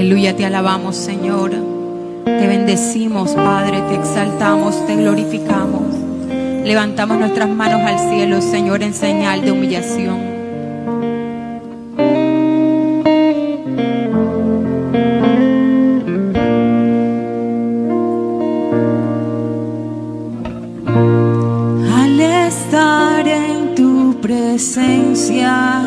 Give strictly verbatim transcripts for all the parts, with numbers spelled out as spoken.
Aleluya, te alabamos, Señor. Te bendecimos, Padre, te exaltamos, te glorificamos. Levantamos nuestras manos al cielo, Señor, en señal de humillación. Al estar en tu presencia,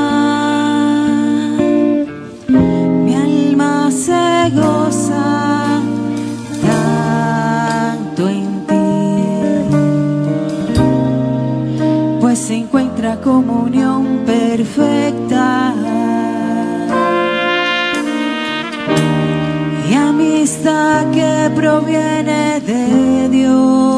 mi alma se goza tanto en ti, pues se encuentra comunión perfecta y amistad que proviene de Dios.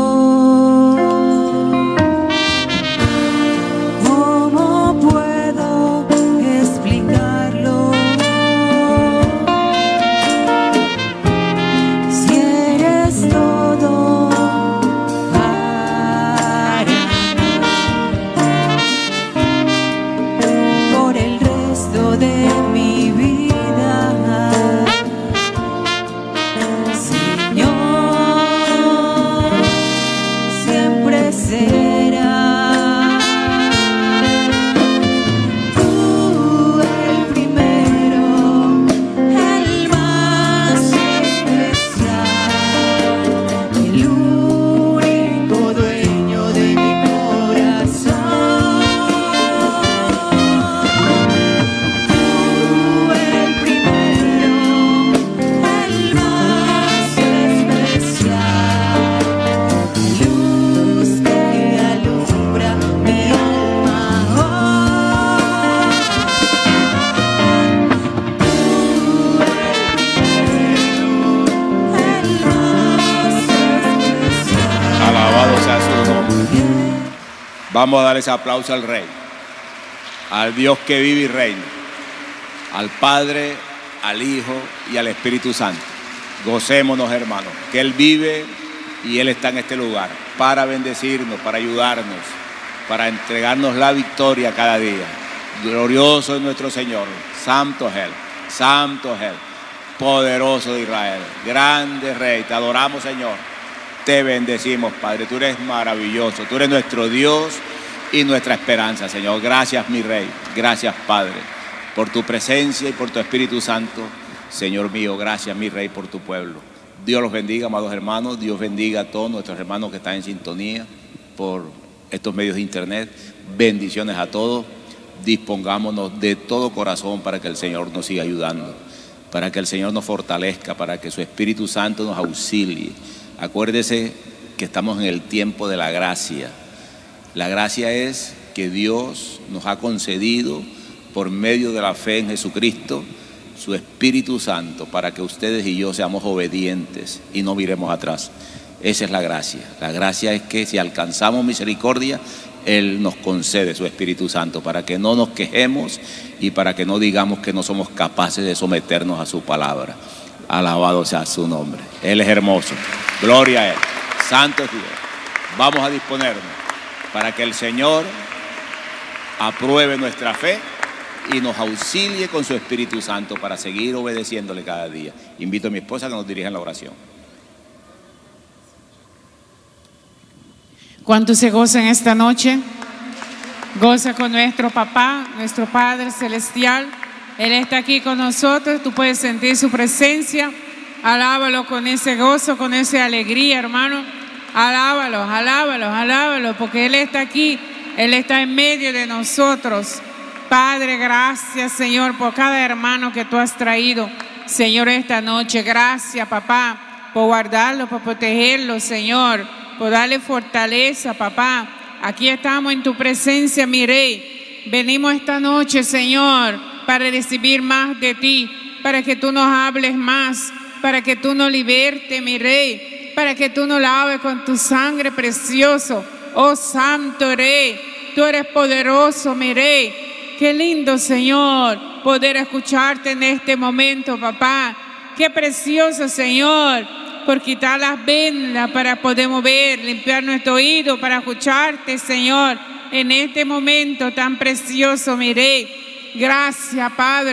Vamos a dar ese aplauso al Rey, al Dios que vive y reina, al Padre, al Hijo y al Espíritu Santo. Gocémonos, hermanos, que Él vive y Él está en este lugar para bendecirnos, para ayudarnos, para entregarnos la victoria cada día. Glorioso es nuestro Señor, santo es Él, santo es Él, poderoso de Israel, grande Rey. Te adoramos, Señor. Te bendecimos, Padre. Tú eres maravilloso. Tú eres nuestro Dios y nuestra esperanza, Señor. Gracias, mi Rey. Gracias, Padre, por tu presencia y por tu Espíritu Santo. Señor mío, gracias, mi Rey, por tu pueblo. Dios los bendiga, amados hermanos. Dios bendiga a todos nuestros hermanos que están en sintonía por estos medios de internet. Bendiciones a todos. Dispongámonos de todo corazón para que el Señor nos siga ayudando, para que el Señor nos fortalezca, para que su Espíritu Santo nos auxilie. Acuérdese que estamos en el tiempo de la gracia. La gracia es que Dios nos ha concedido por medio de la fe en Jesucristo su Espíritu Santo para que ustedes y yo seamos obedientes y no miremos atrás. Esa es la gracia. La gracia es que si alcanzamos misericordia, Él nos concede su Espíritu Santo para que no nos quejemos y para que no digamos que no somos capaces de someternos a su palabra. Alabado sea su nombre. Él es hermoso. Gloria a Él. Santo es Dios. Vamos a disponernos para que el Señor apruebe nuestra fe y nos auxilie con su Espíritu Santo para seguir obedeciéndole cada día. Invito a mi esposa a que nos dirija en la oración. ¿Cuántos se gozan esta noche? Goza con nuestro papá, nuestro Padre Celestial. Él está aquí con nosotros, tú puedes sentir su presencia. Alábalo con ese gozo, con esa alegría, hermano. Alábalo, alábalo, alábalo, porque Él está aquí, Él está en medio de nosotros. Padre, gracias, Señor, por cada hermano que tú has traído, Señor, esta noche. Gracias, papá, por guardarlo, por protegerlo, Señor, por darle fortaleza, papá. Aquí estamos en tu presencia, mi Rey. Venimos esta noche, Señor, para recibir más de ti, para que tú nos hables más, para que tú nos libertes, mi Rey, para que tú nos laves con tu sangre precioso. Oh Santo Rey, tú eres poderoso, mi Rey. Qué lindo, Señor, poder escucharte en este momento, papá. Qué precioso, Señor, por quitar las vendas para poder mover, limpiar nuestro oído para escucharte, Señor, en este momento tan precioso, mi Rey. Gracias, Padre,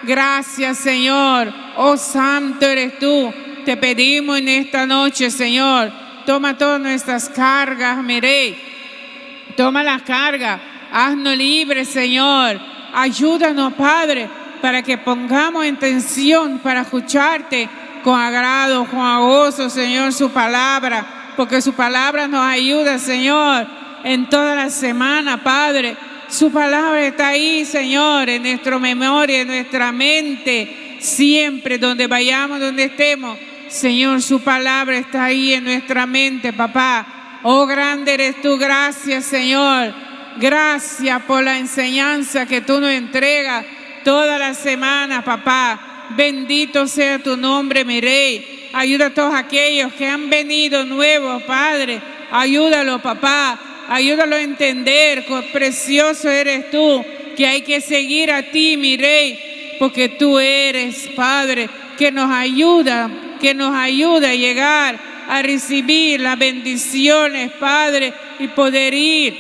Gracias, Señor. Oh, santo eres tú. Te pedimos en esta noche, Señor, toma todas nuestras cargas, mi Rey. Toma las cargas. Haznos libres, Señor. Ayúdanos, Padre, para que pongamos intención para escucharte con agrado, con gozo, Señor, su palabra, porque su palabra nos ayuda, Señor, en toda la semana, Padre. Su palabra está ahí, Señor, en nuestra memoria, en nuestra mente, siempre, donde vayamos, donde estemos. Señor, su palabra está ahí en nuestra mente, papá. Oh, grande eres tú, gracias, Señor. Gracias por la enseñanza que tú nos entregas toda la semana, papá. Bendito sea tu nombre, mi Rey. Ayuda a todos aquellos que han venido nuevos, Padre. Ayúdalo, papá. Ayúdalo a entender cuán precioso eres tú, que hay que seguir a ti, mi Rey, porque tú eres, Padre, que nos ayuda, que nos ayuda a llegar a recibir las bendiciones, Padre, y poder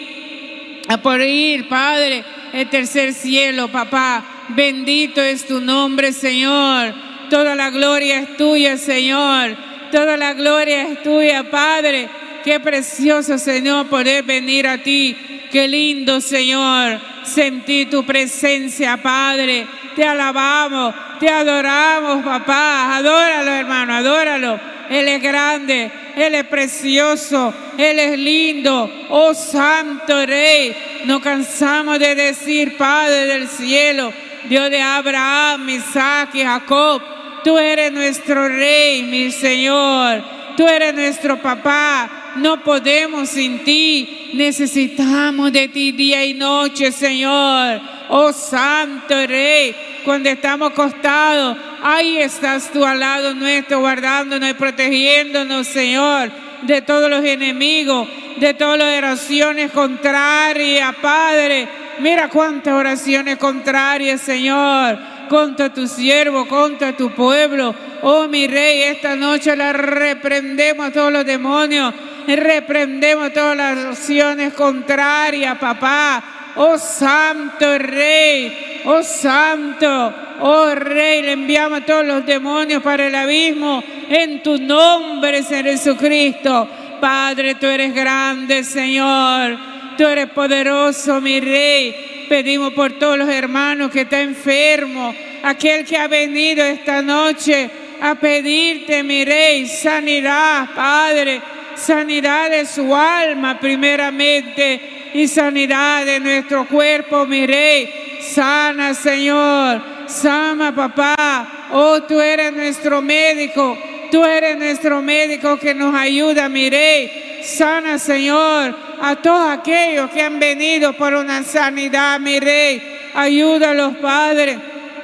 ir, a poder ir, Padre, el tercer cielo, papá. Bendito es tu nombre, Señor. Toda la gloria es tuya, Señor. Toda la gloria es tuya, Padre. Qué precioso, Señor, poder venir a ti. Qué lindo, Señor, sentir tu presencia, Padre. Te alabamos, te adoramos, papá. Adóralo, hermano, adóralo. Él es grande, Él es precioso, Él es lindo. Oh, santo Rey, no cansamos de decir, Padre del cielo, Dios de Abraham, Isaac y Jacob, tú eres nuestro Rey, mi Señor. Tú eres nuestro papá. No podemos sin ti. Necesitamos de ti día y noche, Señor. Oh, santo Rey, cuando estamos acostados, ahí estás tú al lado nuestro, guardándonos y protegiéndonos, Señor, de todos los enemigos, de todas las oraciones contrarias, Padre. Mira cuántas oraciones contrarias, Señor, contra tu siervo, contra tu pueblo. Oh, mi Rey, esta noche la reprendemos a todos los demonios, reprendemos todas las oraciones contrarias, papá. Oh, santo Rey, oh, santo, oh, Rey, le enviamos a todos los demonios para el abismo en tu nombre, Señor Jesucristo. Padre, tú eres grande, Señor, tú eres poderoso, mi Rey. Pedimos por todos los hermanos que están enfermos, aquel que ha venido esta noche a pedirte, mi Rey, sanidad, Padre, sanidad de su alma primeramente, y sanidad de nuestro cuerpo, mi Rey. Sana, Señor, sana, papá. Oh, tú eres nuestro médico, tú eres nuestro médico que nos ayuda, mi Rey. Sana, Señor, a todos aquellos que han venido por una sanidad, mi Rey. Ayúdalos, Padre,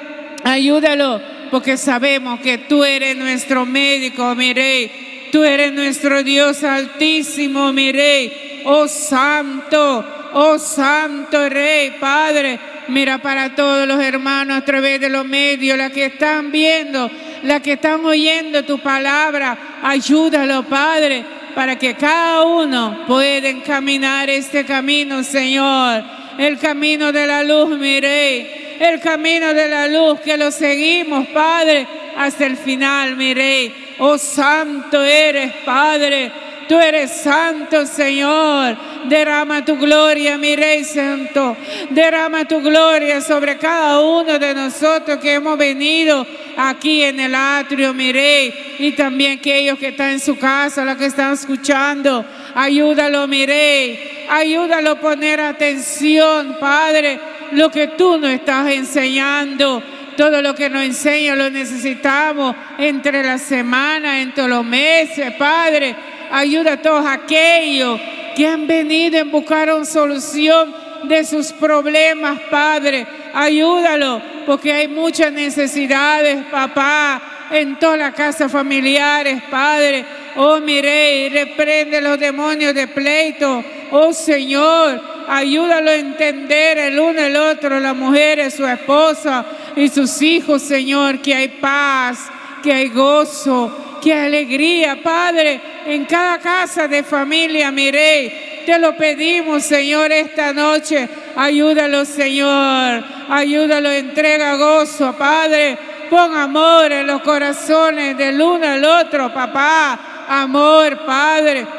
ayúdalos, porque sabemos que tú eres nuestro médico, mi Rey. Tú eres nuestro Dios altísimo, mi Rey. Oh, santo, oh, santo Rey, Padre. Mira para todos los hermanos a través de los medios, las que están viendo, las que están oyendo tu palabra. Ayúdalo, Padre, para que cada uno pueda encaminar este camino, Señor. El camino de la luz, mi Rey. El camino de la luz que lo seguimos, Padre, hasta el final, mi Rey. Oh, santo eres, Padre. Tú eres santo, Señor. Derrama tu gloria, mi Rey santo. Derrama tu gloria sobre cada uno de nosotros que hemos venido aquí en el atrio, mi Rey. Y también aquellos que están en su casa, los que están escuchando. Ayúdalo, mi Rey. Ayúdalo a poner atención, Padre, lo que tú nos estás enseñando. Todo lo que nos enseña lo necesitamos entre las semanas, entre los meses, Padre. Ayuda a todos aquellos que han venido en buscar una solución de sus problemas, Padre. Ayúdalo, porque hay muchas necesidades, papá, en todas las casas familiares, Padre. Oh, mi Rey, reprende los demonios de pleito. Oh, Señor, ayúdalo a entender el uno el otro, las mujeres, su esposa y sus hijos, Señor, que hay paz, que hay gozo, que hay alegría, Padre, en cada casa de familia, mi Rey. Te lo pedimos, Señor, esta noche. Ayúdalo, Señor. Ayúdalo, entrega gozo, Padre. Pon amor en los corazones del uno al otro, papá. Amor, Padre.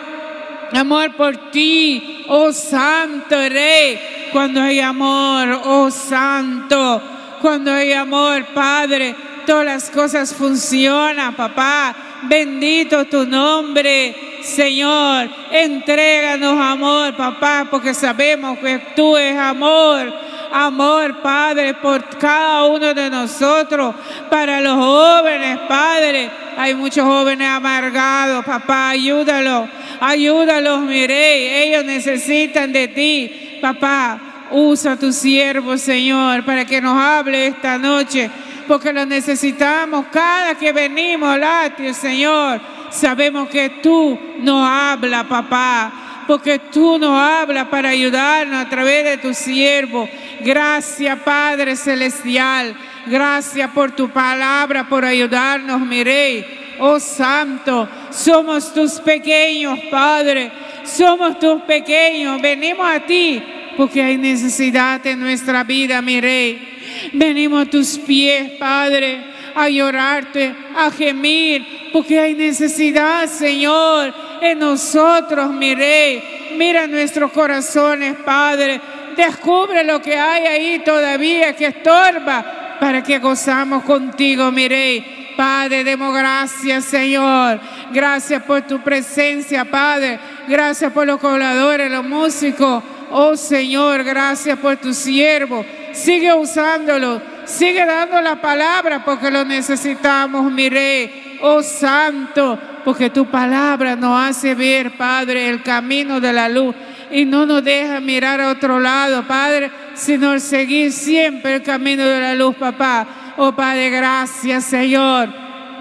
Amor por ti, oh Santo Rey. Cuando hay amor, oh Santo. Cuando hay amor, Padre, todas las cosas funcionan, papá. Bendito tu nombre, Señor. Entréganos amor, papá, porque sabemos que tú eres amor. Amor, Padre, por cada uno de nosotros. Para los jóvenes, Padre. Hay muchos jóvenes amargados, papá. Ayúdalos, ayúdalos, mi Rey. Ellos necesitan de ti, papá. Usa a tu siervo, Señor, para que nos hable esta noche, porque lo necesitamos cada que venimos al atrio, Señor. Sabemos que tú nos hablas, papá, porque tú nos hablas para ayudarnos a través de tu siervo. Gracias, Padre Celestial. Gracias por tu palabra, por ayudarnos, mi Rey. Oh Santo, somos tus pequeños, Padre. Somos tus pequeños. Venimos a ti porque hay necesidad en nuestra vida, mi Rey. Venimos a tus pies, Padre, a llorarte, a gemir, porque hay necesidad, Señor, en nosotros, mi Rey. Mira nuestros corazones, Padre. Descubre lo que hay ahí todavía que estorba para que gozamos contigo, mi Rey. Padre, demos gracias, Señor. Gracias por tu presencia, Padre. Gracias por los cobradores, los músicos. Oh Señor, gracias por tu siervo. Sigue usándolo, sigue dando la palabra porque lo necesitamos, mi Rey. Oh Santo, porque tu palabra nos hace ver, Padre, el camino de la luz y no nos deja mirar a otro lado, Padre, sino seguir siempre el camino de la luz, papá. Oh Padre, gracias, Señor.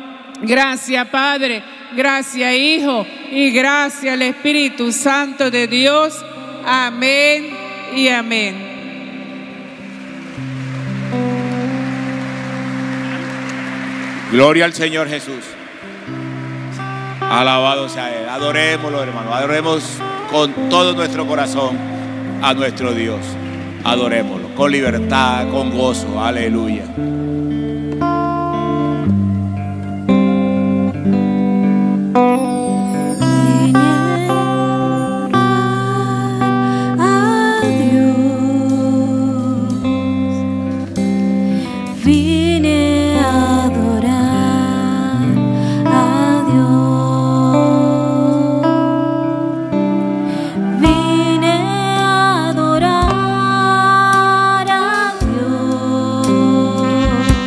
Gracias, Padre. Gracias, Hijo. Y gracias al Espíritu Santo de Dios. Amén y amén. Gloria al Señor Jesús. Alabado sea Él. Adorémoslo, hermano. Adoremos con todo nuestro corazón a nuestro Dios. Adorémoslo con libertad, con gozo. Aleluya. Vine a adorar a Dios.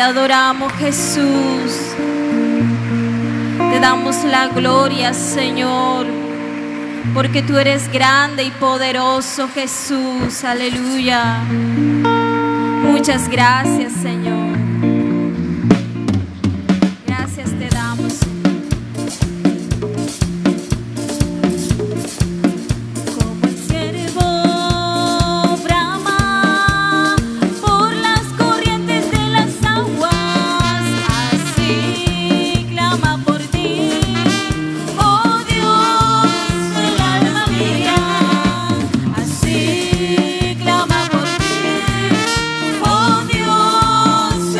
adoramos, Jesús. Te damos la gloria, Señor, porque tú eres grande y poderoso, Jesús. Aleluya. Muchas gracias, Señor. Gracias te damos. Como el ciervo brama por las corrientes de las aguas, así clama por ti, oh Dios del alma mía. Así clama por ti, oh Dios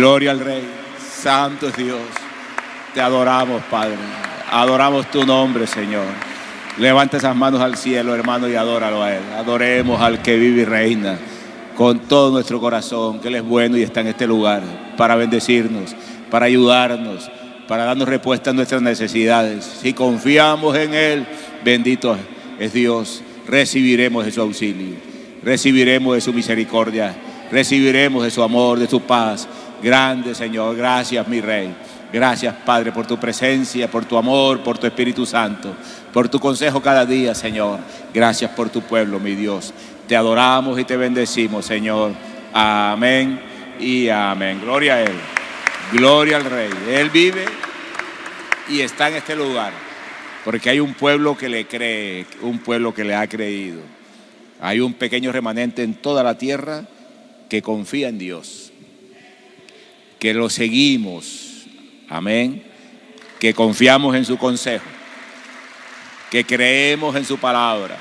Gloria al Rey. Santo es Dios. Te adoramos, Padre. Adoramos tu nombre, Señor. Levanta esas manos al cielo, hermano, y adóralo a Él. Adoremos al que vive y reina con todo nuestro corazón, que Él es bueno y está en este lugar para bendecirnos, para ayudarnos, para darnos respuesta a nuestras necesidades. Si confiamos en Él, bendito es Dios, recibiremos de su auxilio, recibiremos de su misericordia, recibiremos de su amor, de su paz. Grande, Señor, gracias, mi Rey. Gracias, Padre, por tu presencia, por tu amor, por tu Espíritu Santo, por tu consejo cada día, Señor. Gracias por tu pueblo, mi Dios. Te adoramos y te bendecimos, Señor. Amén y amén. Gloria a Él. Gloria al Rey. Él vive y está en este lugar, porque hay un pueblo que le cree, un pueblo que le ha creído. Hay un pequeño remanente en toda la tierra que confía en Dios, que lo seguimos. Amén. Que confiamos en su consejo, que creemos en su palabra,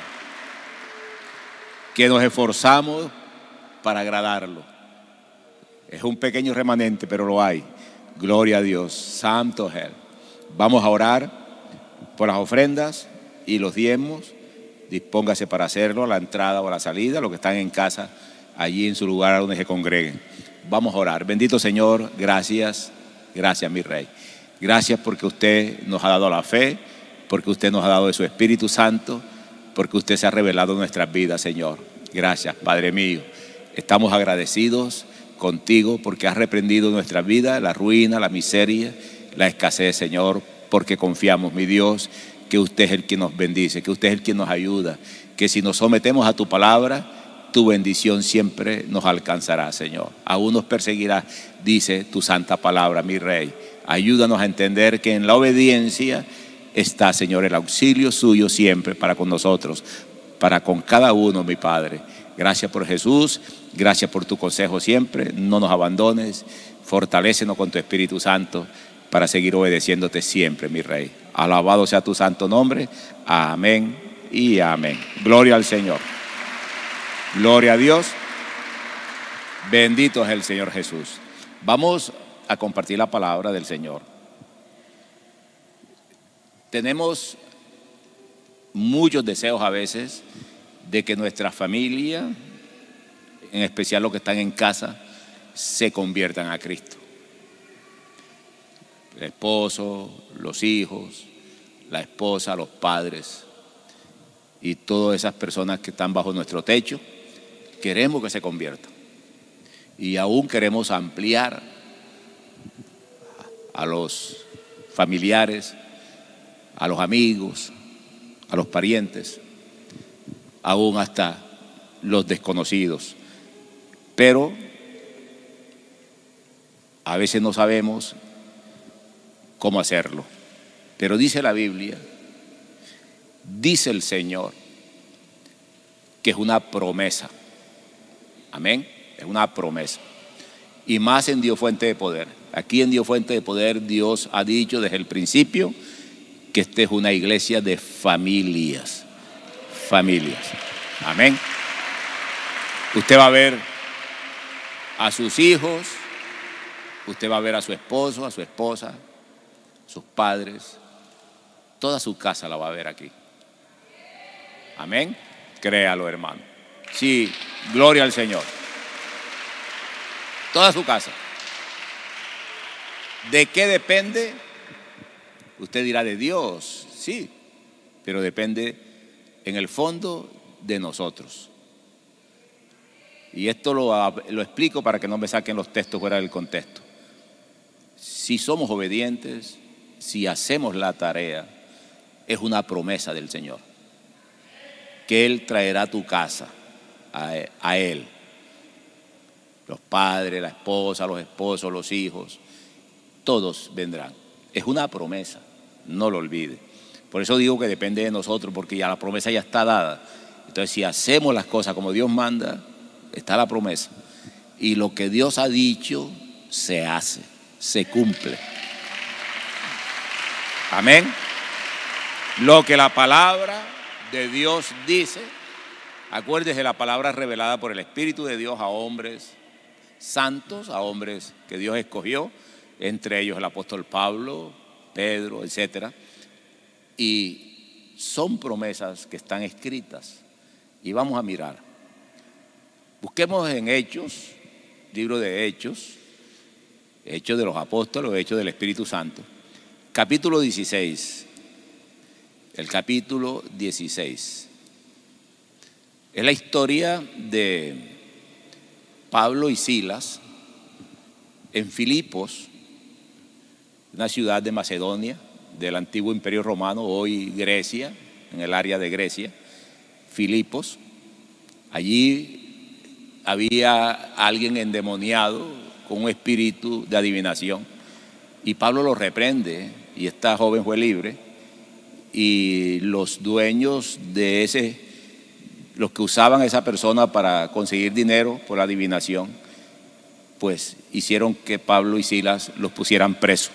que nos esforzamos para agradarlo. Es un pequeño remanente, pero lo hay. Gloria a Dios. Santo es Él. Vamos a orar por las ofrendas y los diezmos. Dispóngase para hacerlo a la entrada o a la salida, los que están en casa, allí en su lugar donde se congreguen. Vamos a orar. Bendito Señor, gracias. Gracias, mi Rey. Gracias porque usted nos ha dado la fe, porque usted nos ha dado de su Espíritu Santo, porque usted se ha revelado en nuestras vidas, Señor. Gracias, Padre mío. Estamos agradecidos contigo porque has reprendido nuestra vida, la ruina, la miseria, la escasez, Señor, porque confiamos, mi Dios, que usted es el que nos bendice, que usted es el que nos ayuda, que si nos sometemos a tu palabra, tu bendición siempre nos alcanzará, Señor. Aún nos perseguirá, dice tu santa palabra, mi Rey. Ayúdanos a entender que en la obediencia está, Señor, el auxilio suyo siempre para con nosotros, para con cada uno, mi Padre. Gracias por Jesús, gracias por tu consejo siempre. No nos abandones, fortalécenos con tu Espíritu Santo para seguir obedeciéndote siempre, mi Rey. Alabado sea tu santo nombre. Amén y amén. Gloria al Señor. Gloria a Dios. Bendito es el Señor Jesús. Vamos a compartir la palabra del Señor. Tenemos muchos deseos a veces de que nuestra familia, en especial los que están en casa, se conviertan a Cristo. El esposo, los hijos, la esposa, los padres y todas esas personas que están bajo nuestro techo. Queremos que se conviertan y aún queremos ampliar a los familiares, a los amigos, a los parientes, aún hasta los desconocidos. Pero a veces no sabemos cómo hacerlo. Pero dice la Biblia, dice el Señor, que es una promesa. Amén, es una promesa. Y más en Dios Fuente de Poder. Aquí en Dios Fuente de Poder, Dios ha dicho desde el principio que esta es una iglesia de familias. Familias. Amén. Usted va a ver a sus hijos, usted va a ver a su esposo, a su esposa, sus padres, toda su casa la va a ver aquí. Amén. Créalo, hermano. Sí, gloria al Señor. Toda su casa. ¿De qué depende? Usted dirá de Dios, sí, pero depende en el fondo de nosotros. Y esto lo, lo explico para que no me saquen los textos fuera del contexto. Si somos obedientes, si hacemos la tarea, es una promesa del Señor, que Él traerá a tu casa a, a Él. Los padres, la esposa, los esposos, los hijos, todos vendrán. Es una promesa, no lo olvide. Por eso digo que depende de nosotros, porque ya la promesa ya está dada. Entonces, si hacemos las cosas como Dios manda, está la promesa. Y lo que Dios ha dicho, se hace, se cumple. Amén. Lo que la palabra de Dios dice, acuérdese, la palabra revelada por el Espíritu de Dios a hombres santos, a hombres que Dios escogió, entre ellos el apóstol Pablo, Pedro, etcétera. Y son promesas que están escritas. Y vamos a mirar. Busquemos en Hechos, libro de Hechos, Hechos de los Apóstoles, Hechos del Espíritu Santo, capítulo dieciséis. El capítulo dieciséis. Es la historia de Pablo y Silas en Filipos, una ciudad de Macedonia, del antiguo Imperio Romano, hoy Grecia, en el área de Grecia, Filipos. Allí había alguien endemoniado con un espíritu de adivinación y Pablo lo reprende y esta joven fue libre y los dueños de ese, los que usaban a esa persona para conseguir dinero por la adivinación, pues hicieron que Pablo y Silas los pusieran presos.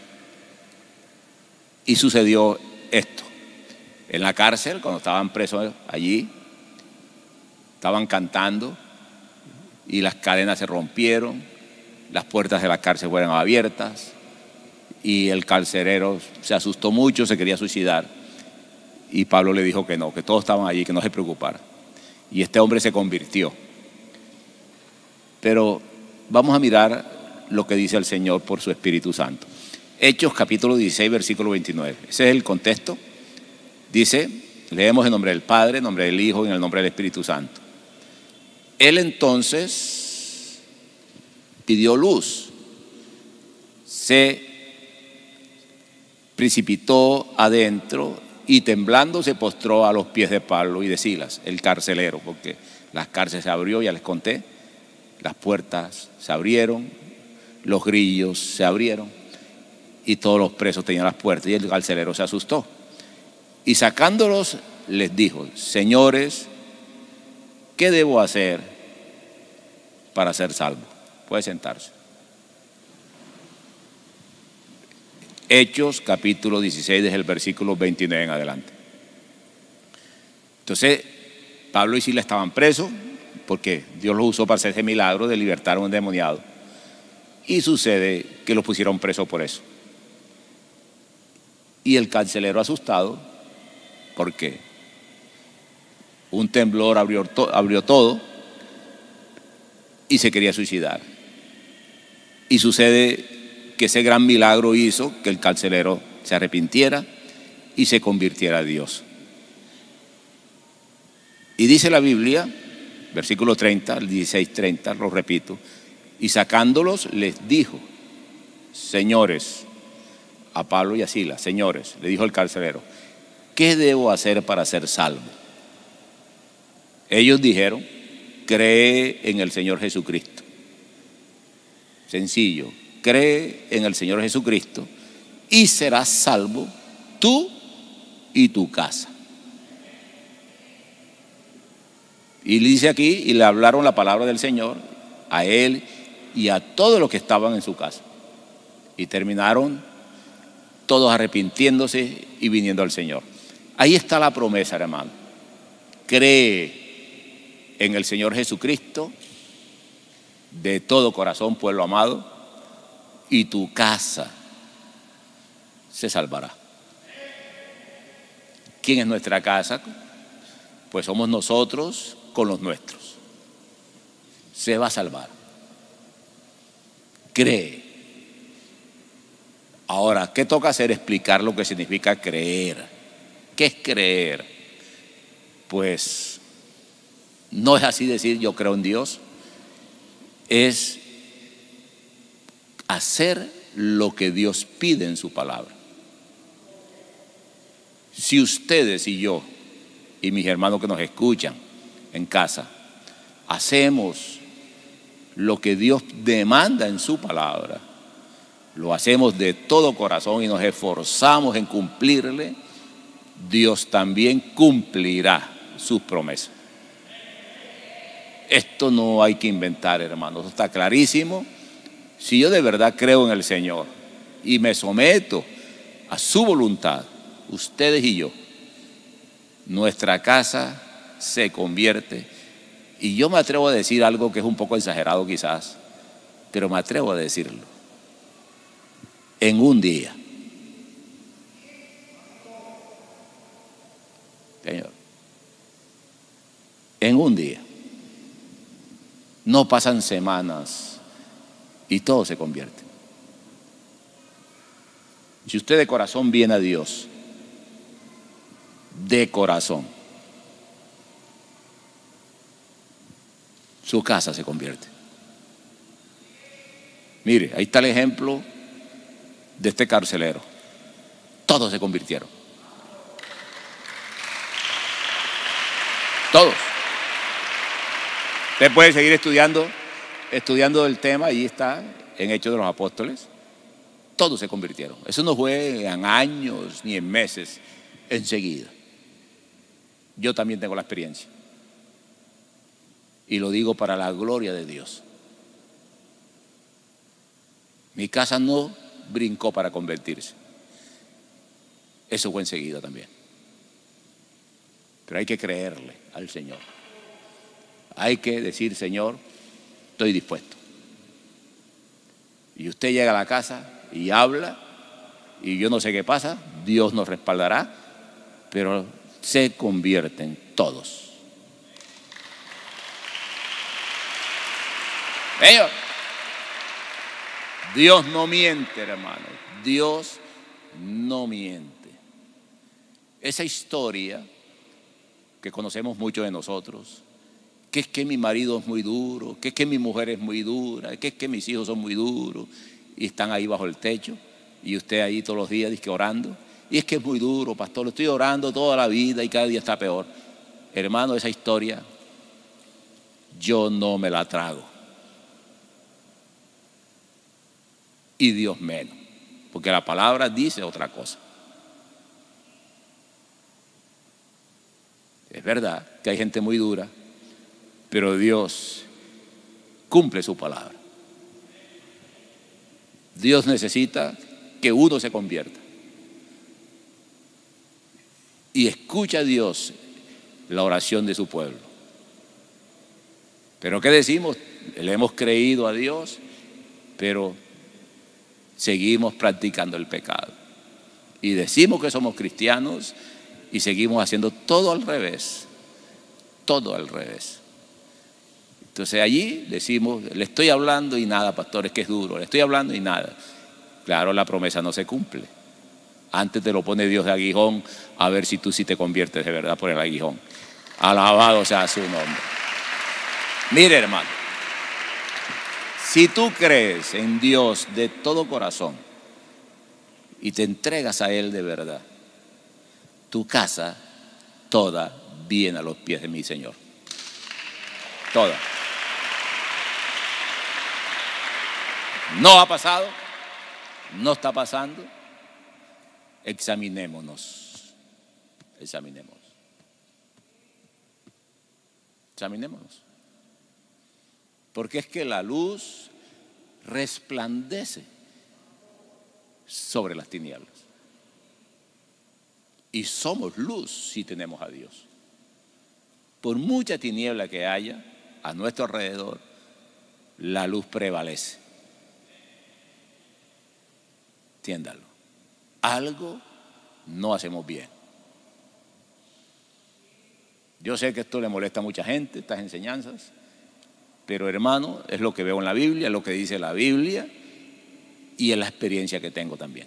Y sucedió esto. En la cárcel, cuando estaban presos allí, estaban cantando y las cadenas se rompieron, las puertas de la cárcel fueron abiertas y el carcelero se asustó mucho, se quería suicidar y Pablo le dijo que no, que todos estaban allí, que no se preocupara. Y este hombre se convirtió. Pero vamos a mirar lo que dice el Señor por su Espíritu Santo. Hechos capítulo dieciséis, versículo veintinueve. Ese es el contexto. Dice, leemos en nombre del Padre, en nombre del Hijo y en el nombre del Espíritu Santo. Él entonces pidió luz, se precipitó adentro y temblando se postró a los pies de Pablo y de Silas, el carcelero, porque las cárceles se abrió, ya les conté, las puertas se abrieron, los grillos se abrieron y todos los presos tenían las puertas y el carcelero se asustó. Y sacándolos les dijo, señores, ¿qué debo hacer para ser salvo? Puede sentarse. Hechos capítulo dieciséis, desde el versículo veintinueve en adelante. Entonces, Pablo y Silas estaban presos porque Dios los usó para hacer ese milagro de libertar a un endemoniado. Y sucede que los pusieron presos por eso. Y el carcelero asustado, porque un temblor abrió, to- abrió todo y se quería suicidar. Y sucede que ese gran milagro hizo que el carcelero se arrepintiera y se convirtiera a Dios. Y dice la Biblia, versículo treinta, el dieciséis treinta, lo repito, y sacándolos les dijo, señores, a Pablo y a Silas, señores, le dijo el carcelero, ¿qué debo hacer para ser salvo? Ellos dijeron, cree en el Señor Jesucristo. Sencillo, cree en el Señor Jesucristo y serás salvo tú y tu casa. Y dice aquí, y le hablaron la palabra del Señor a él y a todos los que estaban en su casa. Y terminaron todos arrepintiéndose y viniendo al Señor. Ahí está la promesa, hermano. Cree en el Señor Jesucristo de todo corazón, pueblo amado, y tu casa se salvará. ¿Quién es nuestra casa? Pues somos nosotros con los nuestros. Se va a salvar. Cree. Ahora, ¿qué toca hacer? Explicar lo que significa creer. ¿Qué es creer? Pues no es así decir yo creo en Dios. Es hacer lo que Dios pide en su palabra. Si ustedes y yo y mis hermanos que nos escuchan en casa hacemos lo que Dios demanda en su palabra, lo hacemos de todo corazón y nos esforzamos en cumplirle, Dios también cumplirá sus promesas. Esto no hay que inventar, hermanos, esto está clarísimo. Si yo de verdad creo en el Señor y me someto a su voluntad, ustedes y yo, nuestra casa se convierte, y yo me atrevo a decir algo que es un poco exagerado quizás, pero me atrevo a decirlo, en un día. Señor, en un día. No pasan semanas y todo se convierte. Si usted de corazón viene a Dios, de corazón, su casa se convierte. Mire, ahí está el ejemplo de este carcelero. Todos se convirtieron. Todos. Usted puede seguir estudiando, estudiando el tema, ahí está, en Hechos de los Apóstoles. Todos se convirtieron. Eso no fue en años ni en meses, enseguida. Yo también tengo la experiencia. Y lo digo para la gloria de Dios. Mi casa no brincó para convertirse. Eso fue enseguida también. Pero hay que creerle al Señor. Hay que decir, Señor, estoy dispuesto. Y usted llega a la casa y habla, y yo no sé qué pasa, Dios nos respaldará, pero se convierten todos. Señor, Dios no miente, hermano. Dios no miente. Esa historia que conocemos mucho de nosotros, que es que mi marido es muy duro, que es que mi mujer es muy dura, que es que mis hijos son muy duros y están ahí bajo el techo y usted ahí todos los días dice que orando, y es que es muy duro, pastor, lo estoy orando toda la vida y cada día está peor. Hermano, esa historia yo no me la trago. Y Dios menos, porque la palabra dice otra cosa. Es verdad que hay gente muy dura, pero Dios cumple su palabra. Dios necesita que uno se convierta. Y escucha a Dios la oración de su pueblo. Pero ¿qué decimos? Le hemos creído a Dios, pero seguimos practicando el pecado. Y decimos que somos cristianos y seguimos haciendo todo al revés. Todo al revés. Entonces allí decimos, le estoy hablando y nada, pastor, es que es duro, le estoy hablando y nada. Claro, la promesa no se cumple. Antes te lo pone Dios de aguijón, a ver si tú sí te conviertes de verdad por el aguijón. Alabado sea su nombre. Mire, hermano, si tú crees en Dios de todo corazón y te entregas a Él de verdad, tu casa toda viene a los pies de mi Señor. Toda. No ha pasado, no está pasando. Examinémonos. Examinémonos. Examinémonos. Porque es que la luz resplandece sobre las tinieblas. Y somos luz si tenemos a Dios. Por mucha tiniebla que haya a nuestro alrededor, la luz prevalece. Entiéndalo. Algo no hacemos bien. Yo sé que esto le molesta a mucha gente, estas enseñanzas, pero hermano, es lo que veo en la Biblia, es lo que dice la Biblia y es la experiencia que tengo también.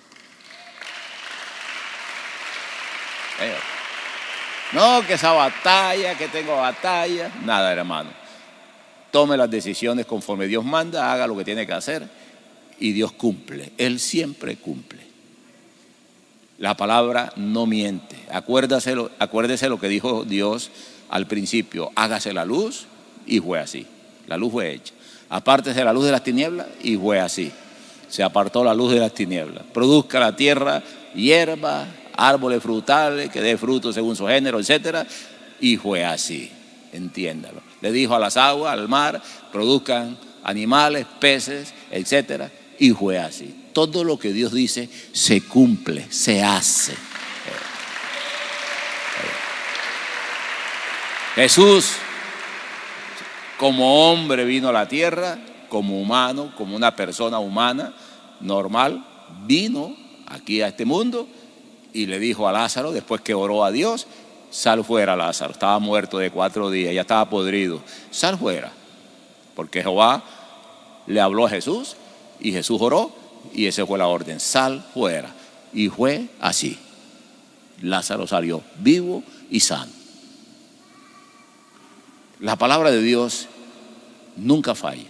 No, que esa batalla, que tengo batalla, nada, hermano. Tome las decisiones conforme Dios manda, haga lo que tiene que hacer y Dios cumple. Él siempre cumple. La palabra no miente. Acuérdese lo, acuérdese lo que dijo Dios al principio: hágase la luz, y fue así. La luz fue hecha. Apártese la luz de las tinieblas, y fue así. Se apartó la luz de las tinieblas. Produzca la tierra hierba, árboles frutales, que dé fruto según su género, etcétera. Y fue así. Entiéndalo. Le dijo a las aguas, al mar, produzcan animales, peces, etcétera. Y fue así. Todo lo que Dios dice se cumple, se hace. Jesús, como hombre, vino a la tierra como humano, como una persona humana normal, vino aquí a este mundo y le dijo a Lázaro, después que oró a Dios, sal fuera Lázaro, estaba muerto de cuatro días, ya estaba podrido, sal fuera, porque Jehová le habló a Jesús y Jesús oró y esa fue la orden, sal fuera, y fue así. Lázaro salió vivo y sano. La palabra de Dios nunca falla.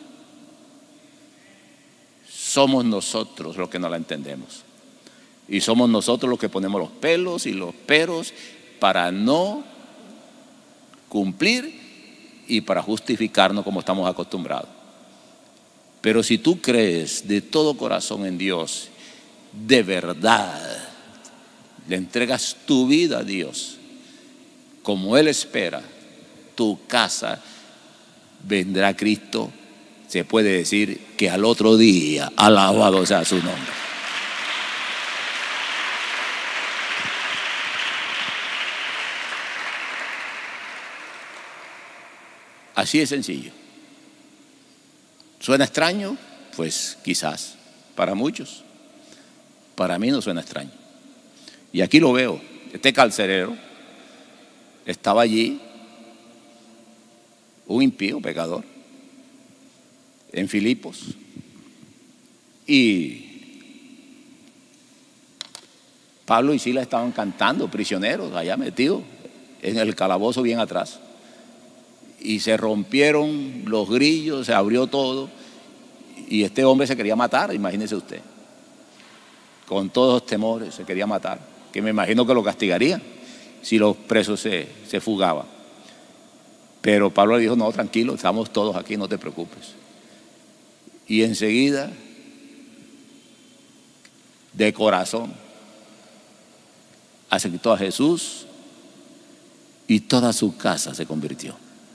Somos nosotros los que no la entendemos. Y somos nosotros los que ponemos los pelos y los peros para no cumplir y para justificarnos como estamos acostumbrados. Pero si tú crees de todo corazón en Dios, de verdad, le entregas tu vida a Dios, como Él espera, tu casa vendrá Cristo, se puede decir que al otro día, alabado sea su nombre. Así de sencillo. ¿Suena extraño? Pues quizás, para muchos. Para mí no suena extraño. Y aquí lo veo, este carcelero estaba allí, un impío, pecador, en Filipos, y Pablo y Silas estaban cantando, prisioneros, allá metidos en el calabozo bien atrás, y se rompieron los grillos, se abrió todo, y este hombre se quería matar, imagínese usted, con todos los temores, se quería matar, que me imagino que lo castigarían si los presos se, se fugaban. Pero Pablo le dijo, no, tranquilo, estamos todos aquí, no te preocupes. Y enseguida, de corazón, aceptó a Jesús y toda su casa se convirtió.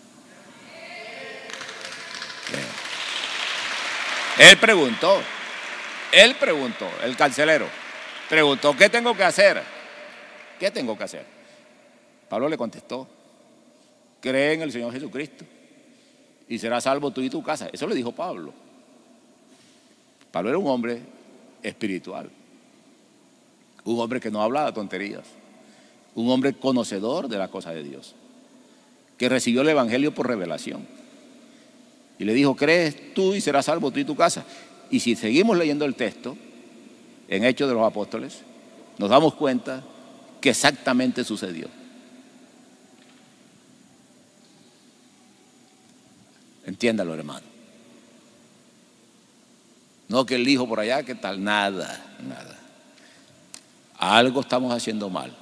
Él preguntó, él preguntó, el carcelero preguntó, ¿qué tengo que hacer? ¿Qué tengo que hacer? Pablo le contestó, cree en el Señor Jesucristo y serás salvo tú y tu casa. Eso le dijo Pablo. Pablo era un hombre espiritual, un hombre que no hablaba tonterías, un hombre conocedor de las cosas de Dios, que recibió el evangelio por revelación. Y le dijo, crees tú y serás salvo tú y tu casa. Y si seguimos leyendo el texto, en Hechos de los Apóstoles, nos damos cuenta que exactamente sucedió. Entiéndalo, hermano. No que él dijo por allá, que tal, nada, nada. Algo estamos haciendo mal.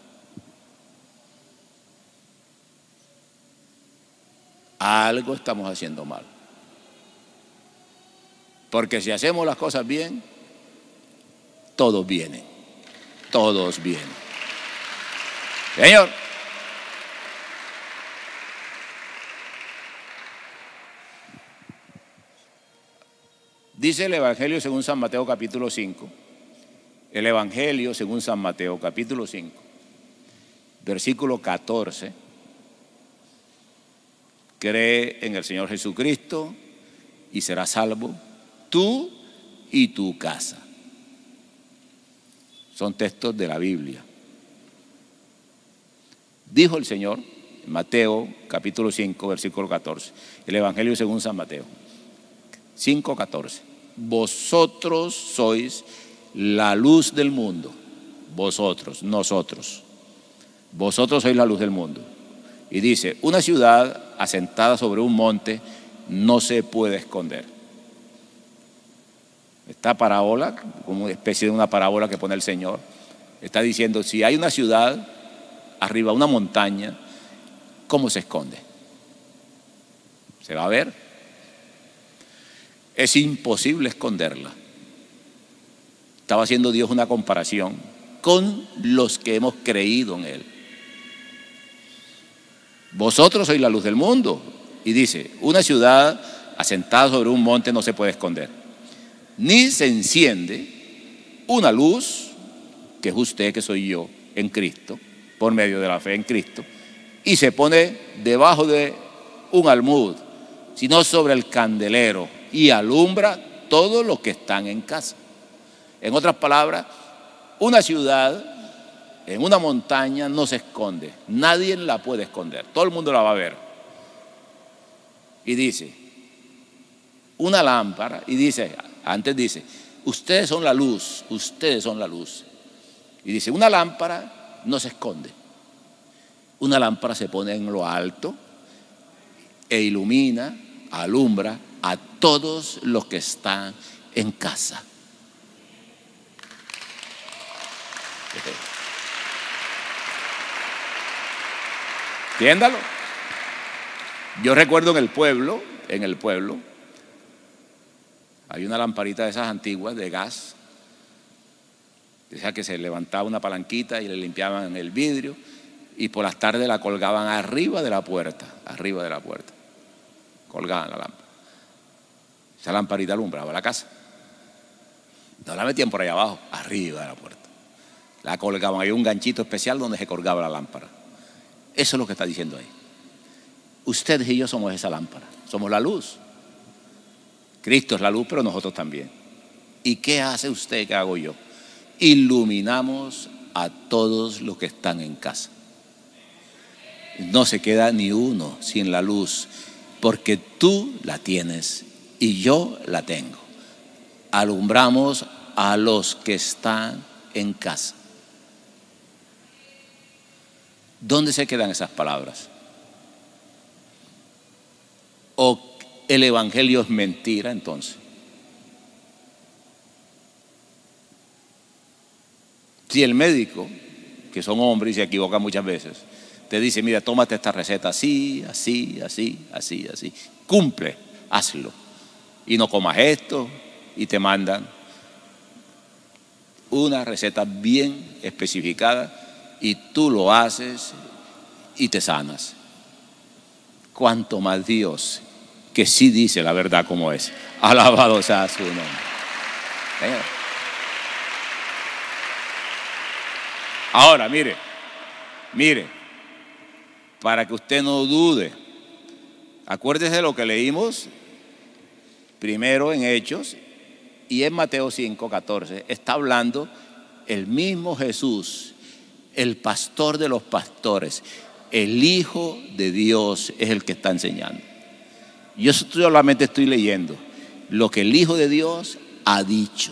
Algo estamos haciendo mal. Porque si hacemos las cosas bien, todos vienen. Todos vienen. Señor. Dice el Evangelio según San Mateo capítulo cinco. El Evangelio según San Mateo capítulo cinco, versículo catorce. Cree en el Señor Jesucristo y serás salvo tú y tu casa. Son textos de la Biblia. Dijo el Señor en Mateo capítulo cinco, versículo catorce, el Evangelio según San Mateo cinco, catorce. Vosotros sois la luz del mundo. Vosotros, nosotros. Vosotros sois la luz del mundo. Y dice, una ciudad asentada sobre un monte no se puede esconder. Esta parábola, como una especie de una parábola que pone el Señor, está diciendo, si hay una ciudad arriba, una montaña, ¿cómo se esconde? ¿Se va a ver? Es imposible esconderla. Estaba haciendo Dios una comparación con los que hemos creído en Él. Vosotros sois la luz del mundo. Y dice, una ciudad asentada sobre un monte no se puede esconder. Ni se enciende una luz, que es usted, que soy yo, en Cristo, por medio de la fe en Cristo, y se pone debajo de un almud, sino sobre el candelero, y alumbra todos los que están en casa. En otras palabras, una ciudad en una montaña no se esconde, nadie la puede esconder, todo el mundo la va a ver. Y dice, una lámpara, y dice, antes dice, ustedes son la luz, ustedes son la luz. Y dice, una lámpara no se esconde, una lámpara se pone en lo alto e ilumina, alumbra a todos los que están en casa. Entiéndalo. Yo recuerdo en el pueblo, en el pueblo, hay una lamparita de esas antiguas de gas, o sea que se levantaba una palanquita y le limpiaban el vidrio y por las tardes la colgaban arriba de la puerta, arriba de la puerta, colgaban la lámpara. Esa lamparita alumbraba la casa. No la metían por ahí abajo, arriba de la puerta. La colgaban, hay un ganchito especial donde se colgaba la lámpara. Eso es lo que está diciendo ahí. Ustedes y yo somos esa lámpara, somos la luz. Cristo es la luz, pero nosotros también. ¿Y qué hace usted, qué hago yo? Iluminamos a todos los que están en casa. No se queda ni uno sin la luz, porque tú la tienes y yo la tengo. Alumbramos a los que están en casa. ¿Dónde se quedan esas palabras? ¿O el evangelio es mentira entonces? Si el médico, que son hombres y se equivocan muchas veces, te dice, mira, tómate esta receta así, así, así, así, así, cumple, hazlo, y no comas esto, y te mandan una receta bien especificada y tú lo haces y te sanas. Cuanto más Dios, que sí dice la verdad como es. Alabado sea su nombre. ¿Eh? Ahora, mire, mire, para que usted no dude, acuérdese de lo que leímos primero en Hechos y en Mateo cinco, catorce. Está hablando el mismo Jesús, el pastor de los pastores, el Hijo de Dios es el que está enseñando. Yo solamente estoy leyendo lo que el Hijo de Dios ha dicho.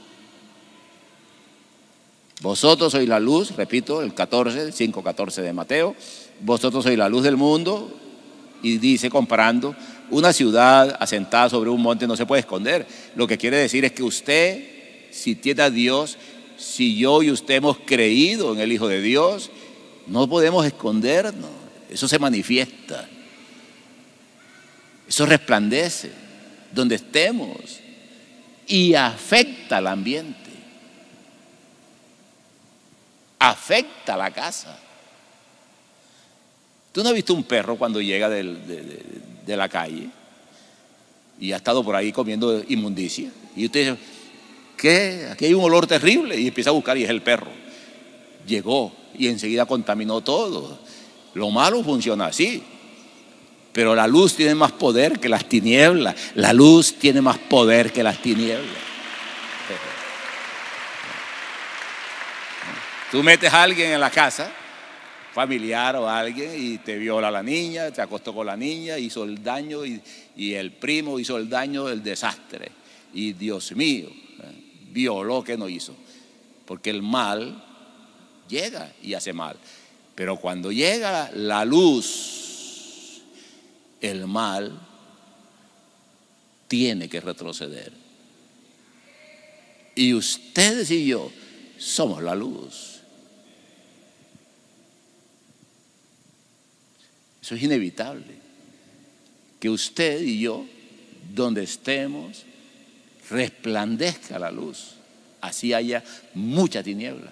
Vosotros sois la luz, repito, el catorce, cinco, catorce de Mateo. Vosotros sois la luz del mundo. Y dice, comparando, una ciudad asentada sobre un monte no se puede esconder. Lo que quiere decir es que usted, si tiene a Dios, si yo y usted hemos creído en el Hijo de Dios, no podemos escondernos. Eso se manifiesta. Eso resplandece donde estemos y afecta al ambiente. Afecta la casa. ¿Tú no has visto un perro cuando llega del, de, de, de la calle y ha estado por ahí comiendo inmundicia? Y usted dice, ¿qué? Aquí hay un olor terrible. Y empieza a buscar y es el perro. Llegó y enseguida contaminó todo. Lo malo funciona así. Pero la luz tiene más poder que las tinieblas. La luz tiene más poder que las tinieblas. Tú metes a alguien en la casa, familiar o alguien, y te viola a la niña, te acostó con la niña, hizo el daño, y, y el primo hizo el daño, el desastre. Y Dios mío, ¿eh? violó, ¿qué no hizo? Porque el mal llega y hace mal. Pero cuando llega la luz, el mal tiene que retroceder. Y ustedes y yo somos la luz. Eso es inevitable. Que usted y yo, donde estemos, resplandezca la luz. Así haya mucha tiniebla.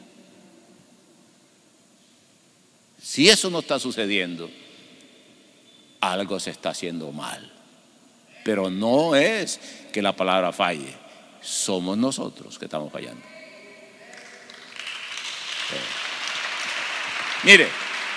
Si eso no está sucediendo, algo se está haciendo mal. Pero no es que la palabra falle, somos nosotros que estamos fallando. Mire,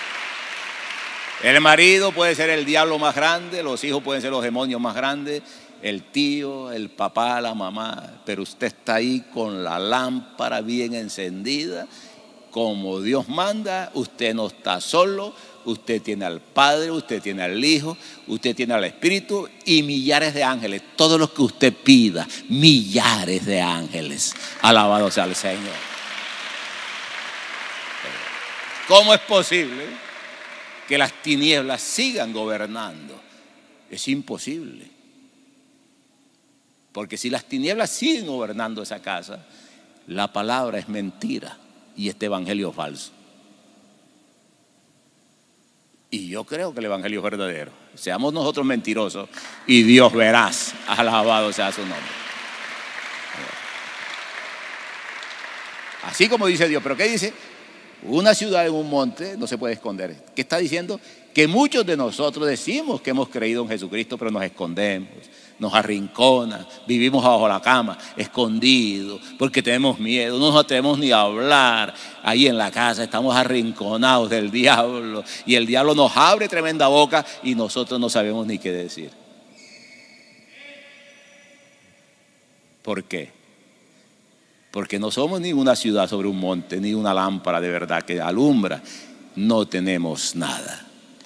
el marido puede ser el diablo más grande, los hijos pueden ser los demonios más grandes, el tío, el papá, la mamá, pero usted está ahí con la lámpara bien encendida, como Dios manda. Usted no está solo, usted tiene al Padre, usted tiene al Hijo, usted tiene al Espíritu y millares de ángeles. Todo lo que usted pida, millares de ángeles. Alabado sea el Señor. ¿Cómo es posible que las tinieblas sigan gobernando? Es imposible. Porque si las tinieblas siguen gobernando esa casa, la palabra es mentira y este evangelio es falso. Y yo creo que el evangelio es verdadero. Seamos nosotros mentirosos y Dios verás. Alabado sea su nombre. Así como dice Dios. ¿Pero qué dice? Una ciudad en un monte no se puede esconder. ¿Qué está diciendo? Que muchos de nosotros decimos que hemos creído en Jesucristo, pero nos escondemos, nos arrinconan, vivimos bajo la cama, escondidos, porque tenemos miedo, no nos atrevemos ni a hablar. Ahí en la casa estamos arrinconados del diablo y el diablo nos abre tremenda boca y nosotros no sabemos ni qué decir. ¿Por qué? Porque no somos ni una ciudad sobre un monte, ni una lámpara de verdad que alumbra. No tenemos nada.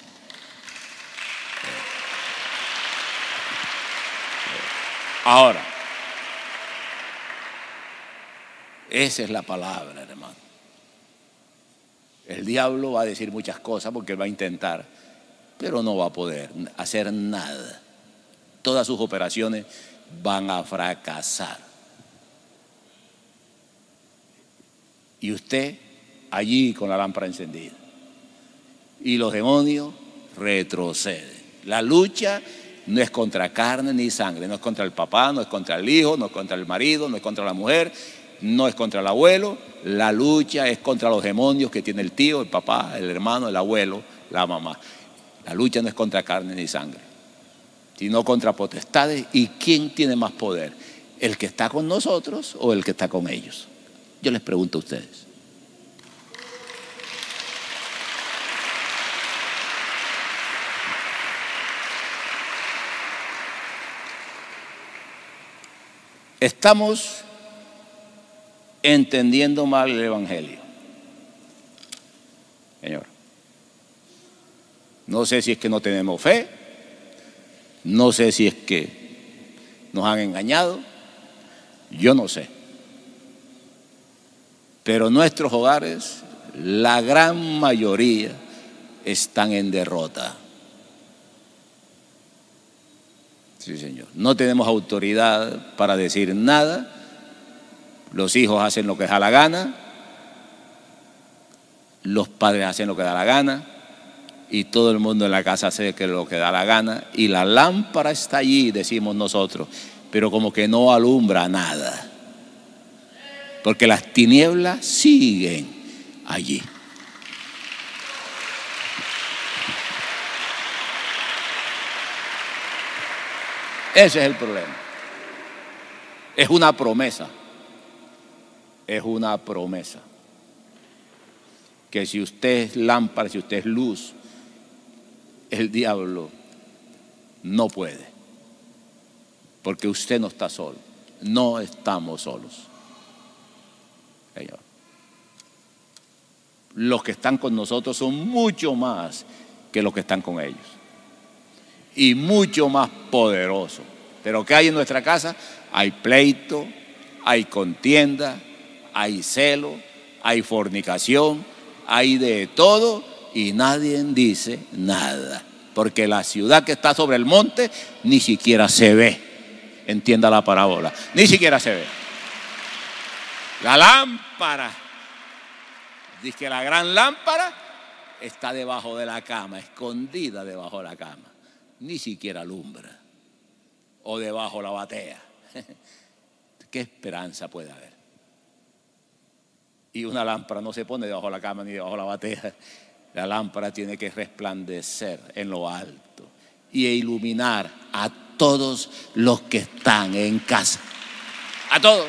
Ahora, esa es la palabra, hermano. El diablo va a decir muchas cosas porque él va a intentar, pero no va a poder hacer nada. Todas sus operaciones van a fracasar. Y usted allí con la lámpara encendida. Y los demonios retroceden. La lucha no es contra carne ni sangre, no es contra el papá, no es contra el hijo, no es contra el marido, no es contra la mujer, no es contra el abuelo. La lucha es contra los demonios que tiene el tío, el papá, el hermano, el abuelo, la mamá. La lucha no es contra carne ni sangre, sino contra potestades. ¿Y quién tiene más poder? ¿El que está con nosotros o el que está con ellos? Yo les pregunto a ustedes. Estamos entendiendo mal el evangelio, Señor. No sé si es que no tenemos fe, no sé si es que nos han engañado, yo no sé. Pero nuestros hogares, la gran mayoría, están en derrota. Sí, Señor. No tenemos autoridad para decir nada. Los hijos hacen lo que da la gana. Los padres hacen lo que da la gana. Y todo el mundo en la casa hace lo que da la gana. Y la lámpara está allí, decimos nosotros, pero como que no alumbra nada. Porque las tinieblas siguen allí. Ese es el problema. Es una promesa. Es una promesa. Que si usted es lámpara, si usted es luz, el diablo no puede. Porque usted no está solo. No estamos solos. Señor. Los que están con nosotros son mucho más que los que están con ellos. Y mucho más poderosos. Pero ¿qué hay en nuestra casa? Hay pleito, hay contienda, hay celo, hay fornicación, hay de todo y nadie dice nada. Porque la ciudad que está sobre el monte ni siquiera se ve. Entienda la parábola. Ni siquiera se ve. La lámpara, dice que la gran lámpara está debajo de la cama, escondida debajo de la cama. Ni siquiera alumbra. O debajo la batea. ¿Qué esperanza puede haber? Y una lámpara no se pone debajo de la cama ni debajo de la batea. La lámpara tiene que resplandecer en lo alto y iluminar a todos los que están en casa. A todos.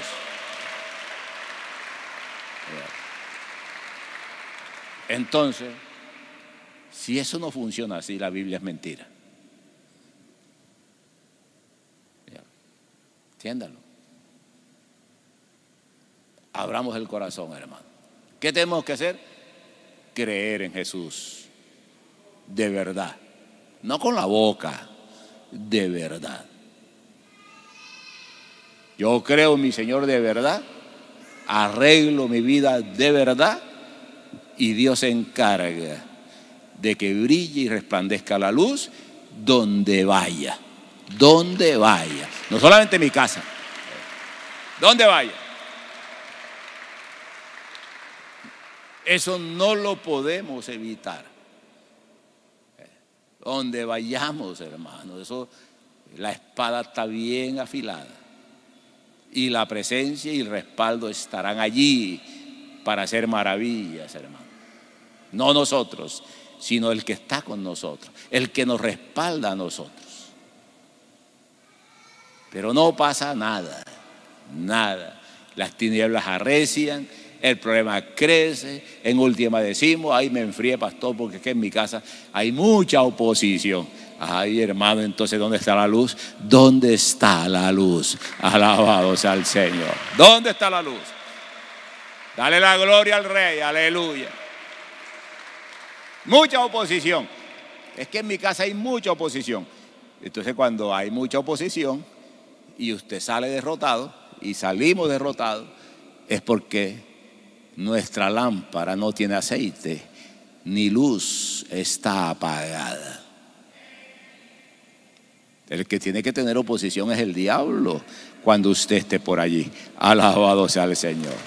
Entonces, si eso no funciona así, la Biblia es mentira. Entiéndalo. Abramos el corazón, hermano. ¿Qué tenemos que hacer? Creer en Jesús. De verdad. No con la boca. De verdad. Yo creo en mi Señor de verdad. Arreglo mi vida de verdad. Y Dios se encarga de que brille y resplandezca la luz donde vaya. Donde vaya. No solamente en mi casa. Donde vaya. Eso no lo podemos evitar. Donde vayamos, hermano, eso, la espada está bien afilada. Y la presencia y el respaldo estarán allí para hacer maravillas, hermano. No nosotros, sino el que está con nosotros, el que nos respalda a nosotros. Pero no pasa nada, nada. Las tinieblas arrecian. El problema crece, en última decimos, ay, me enfríe, pastor, porque es que en mi casa hay mucha oposición. Ay, hermano, entonces, ¿dónde está la luz? ¿Dónde está la luz? Alabado sea el Señor. ¿Dónde está la luz? Dale la gloria al Rey, aleluya. Mucha oposición. Es que en mi casa hay mucha oposición. Entonces, cuando hay mucha oposición y usted sale derrotado y salimos derrotados, es porque nuestra lámpara no tiene aceite, ni luz, está apagada. El que tiene que tener oposición es el diablo cuando usted esté por allí. Alabado sea el Señor.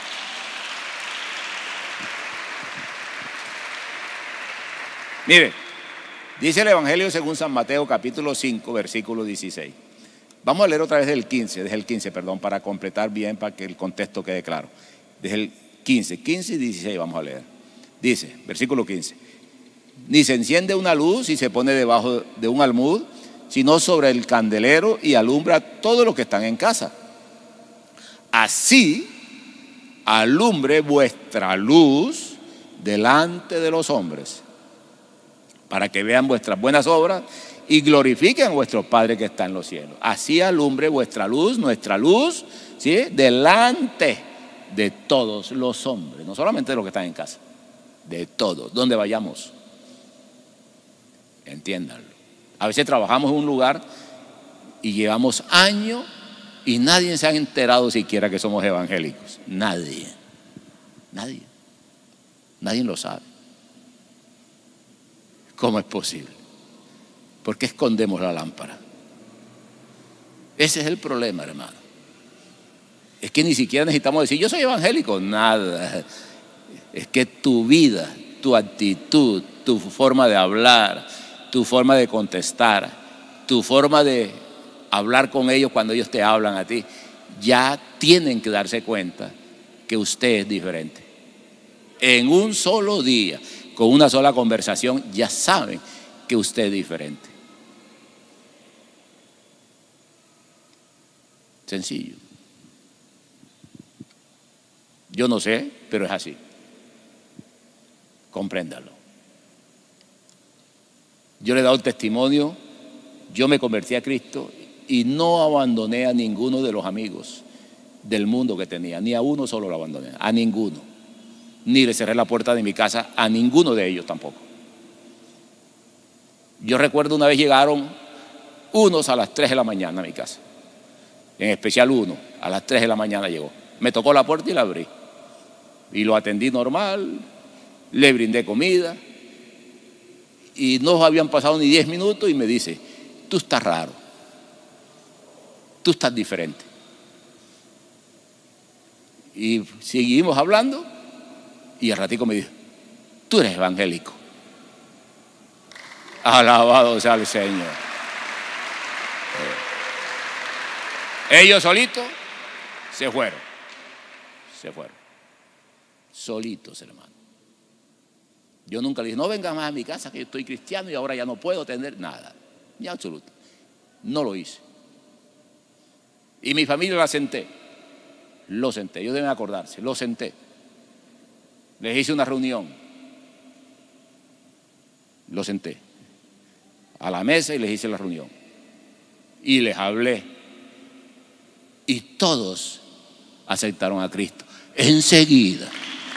Mire, dice el Evangelio según San Mateo capítulo cinco, versículo dieciséis. Vamos a leer otra vez del quince, desde el quince, perdón, para completar bien, para que el contexto quede claro. Desde el quince, quince y dieciséis vamos a leer. Dice, versículo quince. Ni se enciende una luz y se pone debajo de un almud, sino sobre el candelero y alumbra a todos los que están en casa. Así alumbre vuestra luz delante de los hombres, para que vean vuestras buenas obras y glorifiquen a vuestro Padre que está en los cielos. Así alumbre vuestra luz, nuestra luz, ¿sí?, delante de todos los hombres, no solamente de los que están en casa, de todos, donde vayamos. Entiéndanlo. A veces trabajamos en un lugar y llevamos años y nadie se ha enterado siquiera que somos evangélicos. Nadie. Nadie. Nadie lo sabe. ¿Cómo es posible? ¿Por qué escondemos la lámpara? Ese es el problema, hermano. Es que ni siquiera necesitamos decir, yo soy evangélico. Nada. Es que tu vida, tu actitud, tu forma de hablar, tu forma de contestar, tu forma de hablar con ellos cuando ellos te hablan a ti, ya tienen que darse cuenta que usted es diferente. En un solo día, con una sola conversación, ya saben que usted es diferente. Sencillo. Yo no sé, pero es así. Compréndalo. Yo le he dado testimonio, yo me convertí a Cristo y no abandoné a ninguno de los amigos del mundo que tenía, ni a uno solo lo abandoné, a ninguno. Ni le cerré la puerta de mi casa a ninguno de ellos tampoco. Yo recuerdo una vez llegaron unos a las tres de la mañana a mi casa, en especial uno, a las tres de la mañana llegó. Me tocó la puerta y la abrí. Y lo atendí normal, le brindé comida y no habían pasado ni diez minutos y me dice, tú estás raro, tú estás diferente. Y seguimos hablando y al ratico me dijo, tú eres evangélico. Alabado sea el Señor. Ellos solitos se fueron, se fueron. Solitos, hermano. Yo nunca le dije, no venga más a mi casa que yo estoy cristiano y ahora ya no puedo tener nada. Ni absoluto. No lo hice. Y mi familia la senté. Lo senté. Ellos deben acordarse. Lo senté. Les hice una reunión. Lo senté a la mesa y les hice la reunión. Y les hablé. Y todos aceptaron a Cristo enseguida.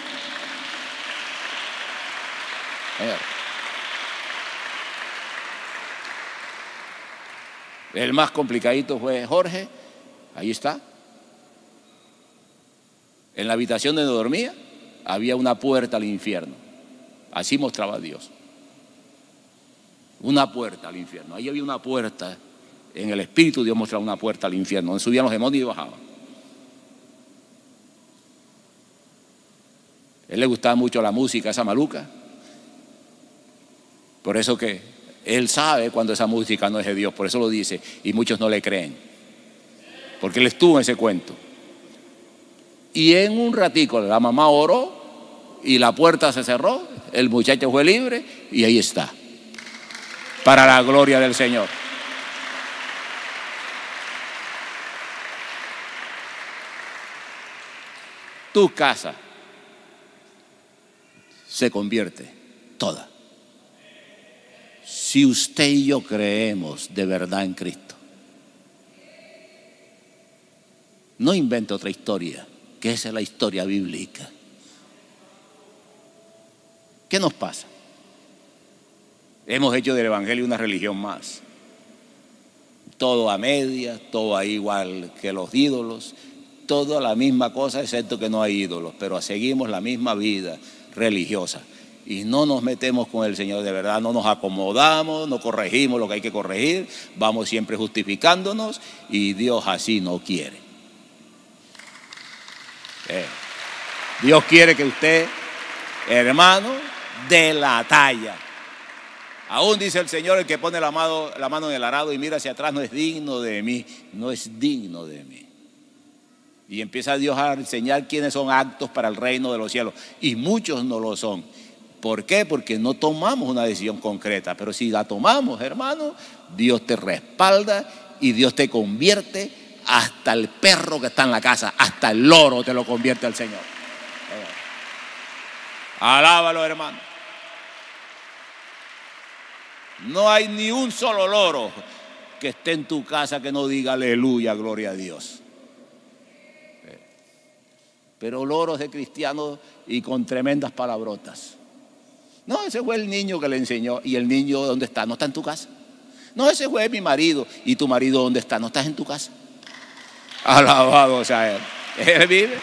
El más complicadito fue Jorge, ahí está. En la habitación donde dormía había una puerta al infierno. Así mostraba Dios. Una puerta al infierno. Ahí había una puerta. En el Espíritu Dios mostraba una puerta al infierno, donde subían los demonios y bajaban. A él le gustaba mucho la música, esa maluca. Por eso que él sabe cuando esa música no es de Dios, por eso lo dice, y muchos no le creen. Porque él estuvo en ese cuento. Y en un ratico la mamá oró y la puerta se cerró, el muchacho fue libre y ahí está. Para la gloria del Señor. Tu casa se convierte toda. Si usted y yo creemos de verdad en Cristo. No invente otra historia, que esa es la historia bíblica. ¿Qué nos pasa? Hemos hecho del Evangelio una religión más. Todo a medias, todo ahí igual que los ídolos, todo la misma cosa, excepto que no hay ídolos, pero seguimos la misma vida religiosa. Y no nos metemos con el Señor de verdad, no nos acomodamos, no corregimos lo que hay que corregir, vamos siempre justificándonos y Dios así no quiere. Eh, Dios quiere que usted, hermano, dé la talla. Aún dice el Señor, el que pone la mano, la mano en el arado y mira hacia atrás no es digno de mí, no es digno de mí. Y empieza Dios a enseñar quiénes son aptos para el reino de los cielos. Y muchos no lo son. ¿Por qué? Porque no tomamos una decisión concreta. Pero si la tomamos, hermano, Dios te respalda y Dios te convierte hasta el perro que está en la casa, hasta el loro te lo convierte al Señor. Alábalo, hermano. No hay ni un solo loro que esté en tu casa que no diga aleluya, gloria a Dios. Pero loros de cristianos y con tremendas palabrotas. No, ese fue el niño que le enseñó. ¿Y el niño dónde está? ¿No está en tu casa? No, ese fue mi marido. ¿Y tu marido dónde está? ¿No estás en tu casa? Alabado sea Él. Él vive.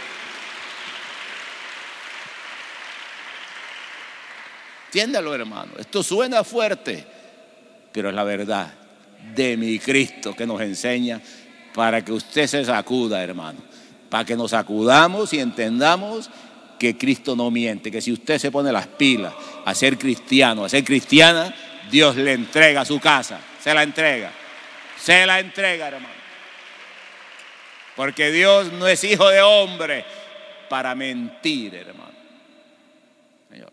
Entiéndalo, hermano. Esto suena fuerte, pero es la verdad de mi Cristo que nos enseña para que usted se sacuda, hermano. Para que nos sacudamos y entendamos que Cristo no miente, que si usted se pone las pilas a ser cristiano, a ser cristiana, Dios le entrega su casa, se la entrega, se la entrega, hermano. Porque Dios no es hijo de hombre para mentir, hermano. Señor,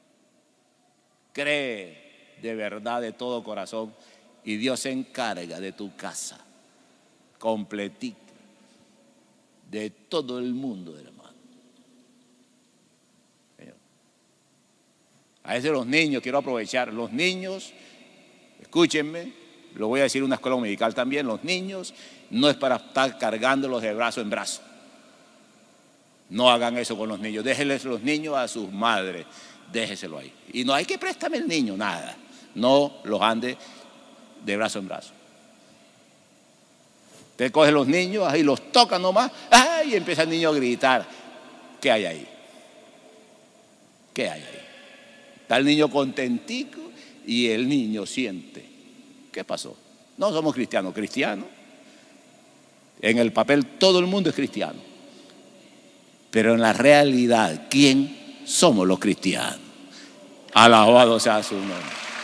cree de verdad de todo corazón y Dios se encarga de tu casa completita, de todo el mundo, hermano. A veces los niños, quiero aprovechar, los niños, escúchenme, lo voy a decir en una escuela dominical también, los niños no es para estar cargándolos de brazo en brazo. No hagan eso con los niños, déjenles los niños a sus madres, déjeselo ahí. Y no hay que préstame el niño, nada, no los ande de brazo en brazo. Usted coge los niños y los toca nomás, ¡ay! Y empieza el niño a gritar. ¿Qué hay ahí? ¿Qué hay ahí? Está el niño contentico y el niño siente. ¿Qué pasó? No somos cristianos, cristianos. En el papel todo el mundo es cristiano. Pero en la realidad, ¿quién somos los cristianos? Alabado sea su nombre.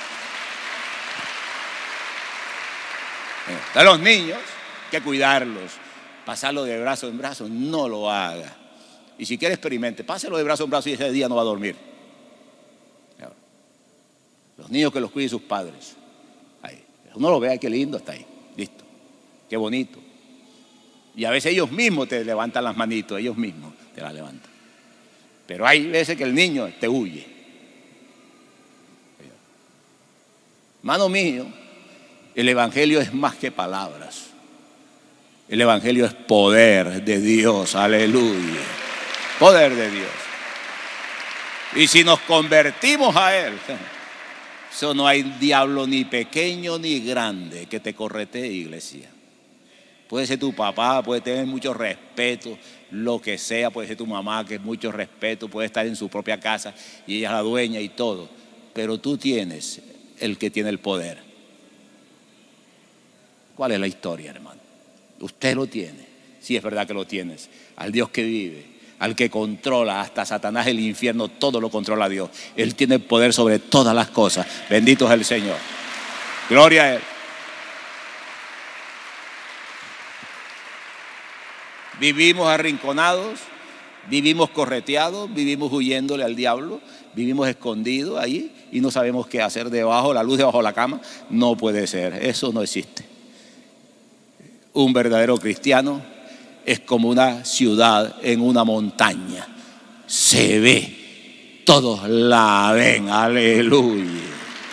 Están los niños, hay que cuidarlos, pasarlo de brazo en brazo, no lo haga. Y si quiere experimente, páselo de brazo en brazo y ese día no va a dormir. Los niños que los cuiden sus padres. Ahí. Uno lo ve, qué lindo está ahí. Listo. Qué bonito. Y a veces ellos mismos te levantan las manitos, ellos mismos te las levantan. Pero hay veces que el niño te huye. Hermano mío, el Evangelio es más que palabras. El evangelio es poder de Dios, aleluya. Poder de Dios. Y si nos convertimos a Él, eso no hay diablo ni pequeño ni grande que te corretee, iglesia. Puede ser tu papá, puede tener mucho respeto, lo que sea, puede ser tu mamá, que es mucho respeto, puede estar en su propia casa y ella es la dueña y todo. Pero tú tienes el que tiene el poder. ¿Cuál es la historia, hermano? Usted lo tiene, sí es verdad que lo tienes, al Dios que vive, al que controla hasta Satanás, el infierno, todo lo controla Dios. Él tiene poder sobre todas las cosas. Bendito es el Señor. Gloria a Él. Vivimos arrinconados, vivimos correteados, vivimos huyéndole al diablo, vivimos escondidos ahí y no sabemos qué hacer debajo, la luz debajo de la cama. No puede ser, eso no existe. Un verdadero cristiano es como una ciudad en una montaña. Se ve, todos la ven, aleluya.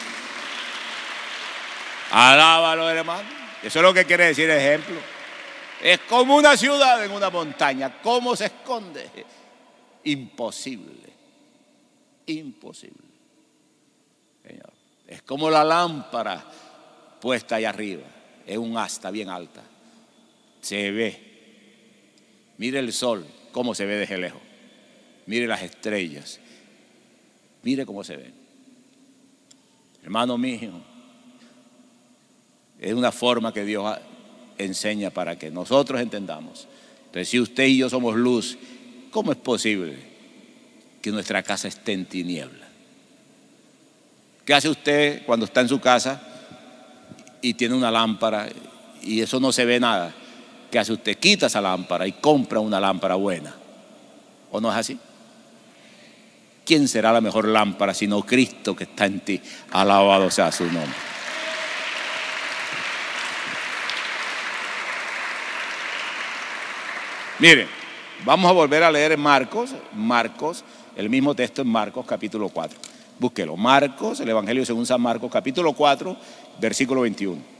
Alábalo, hermano. Eso es lo que quiere decir el ejemplo. Es como una ciudad en una montaña. ¿Cómo se esconde? Imposible. Imposible. Señor. Es como la lámpara puesta ahí arriba. Es un asta bien alta. Se ve. Mire el sol, cómo se ve desde lejos. Mire las estrellas. Mire cómo se ven. Hermano mío, es una forma que Dios enseña para que nosotros entendamos. Entonces, si usted y yo somos luz, ¿cómo es posible que nuestra casa esté en tiniebla? ¿Qué hace usted cuando está en su casa y tiene una lámpara y eso no se ve nada? ¿Qué hace usted? Quita esa lámpara y compra una lámpara buena. ¿O no es así? ¿Quién será la mejor lámpara sino Cristo que está en ti? Alabado sea su nombre. Miren, vamos a volver a leer en Marcos, Marcos, el mismo texto en Marcos capítulo cuatro. Búsquelo. Marcos, el Evangelio según San Marcos, capítulo cuatro, versículo veintiuno.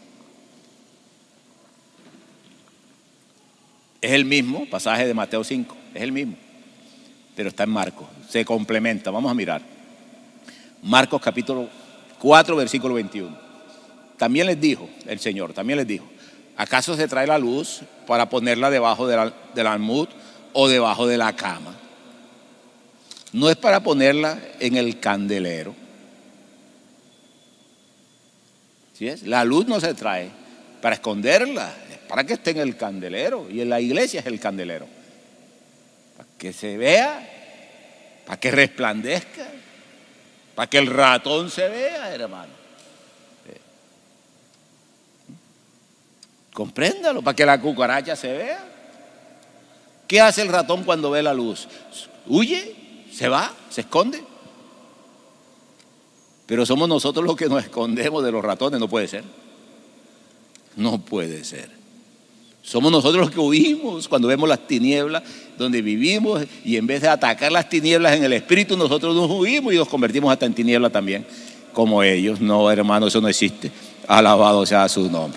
Es el mismo pasaje de Mateo cinco, es el mismo, pero está en Marcos, se complementa. Vamos a mirar. Marcos capítulo cuatro, versículo veintiuno. También les dijo el Señor, también les dijo, ¿acaso se trae la luz para ponerla debajo del, del almud o debajo de la cama? No es para ponerla en el candelero. ¿Sí es? La luz no se trae para esconderla, es para que esté en el candelero, y en la iglesia es el candelero. Para que se vea, para que resplandezca, para que el ratón se vea, hermano. Compréndalo, para que la cucaracha se vea. ¿Qué hace el ratón cuando ve la luz? Huye, se va, se esconde. Pero somos nosotros los que nos escondemos de los ratones. No puede ser. No puede ser. Somos nosotros los que huimos cuando vemos las tinieblas donde vivimos, y en vez de atacar las tinieblas en el espíritu, nosotros nos huimos y nos convertimos hasta en tinieblas también, como ellos. No, hermano, eso no existe. Alabado sea su nombre.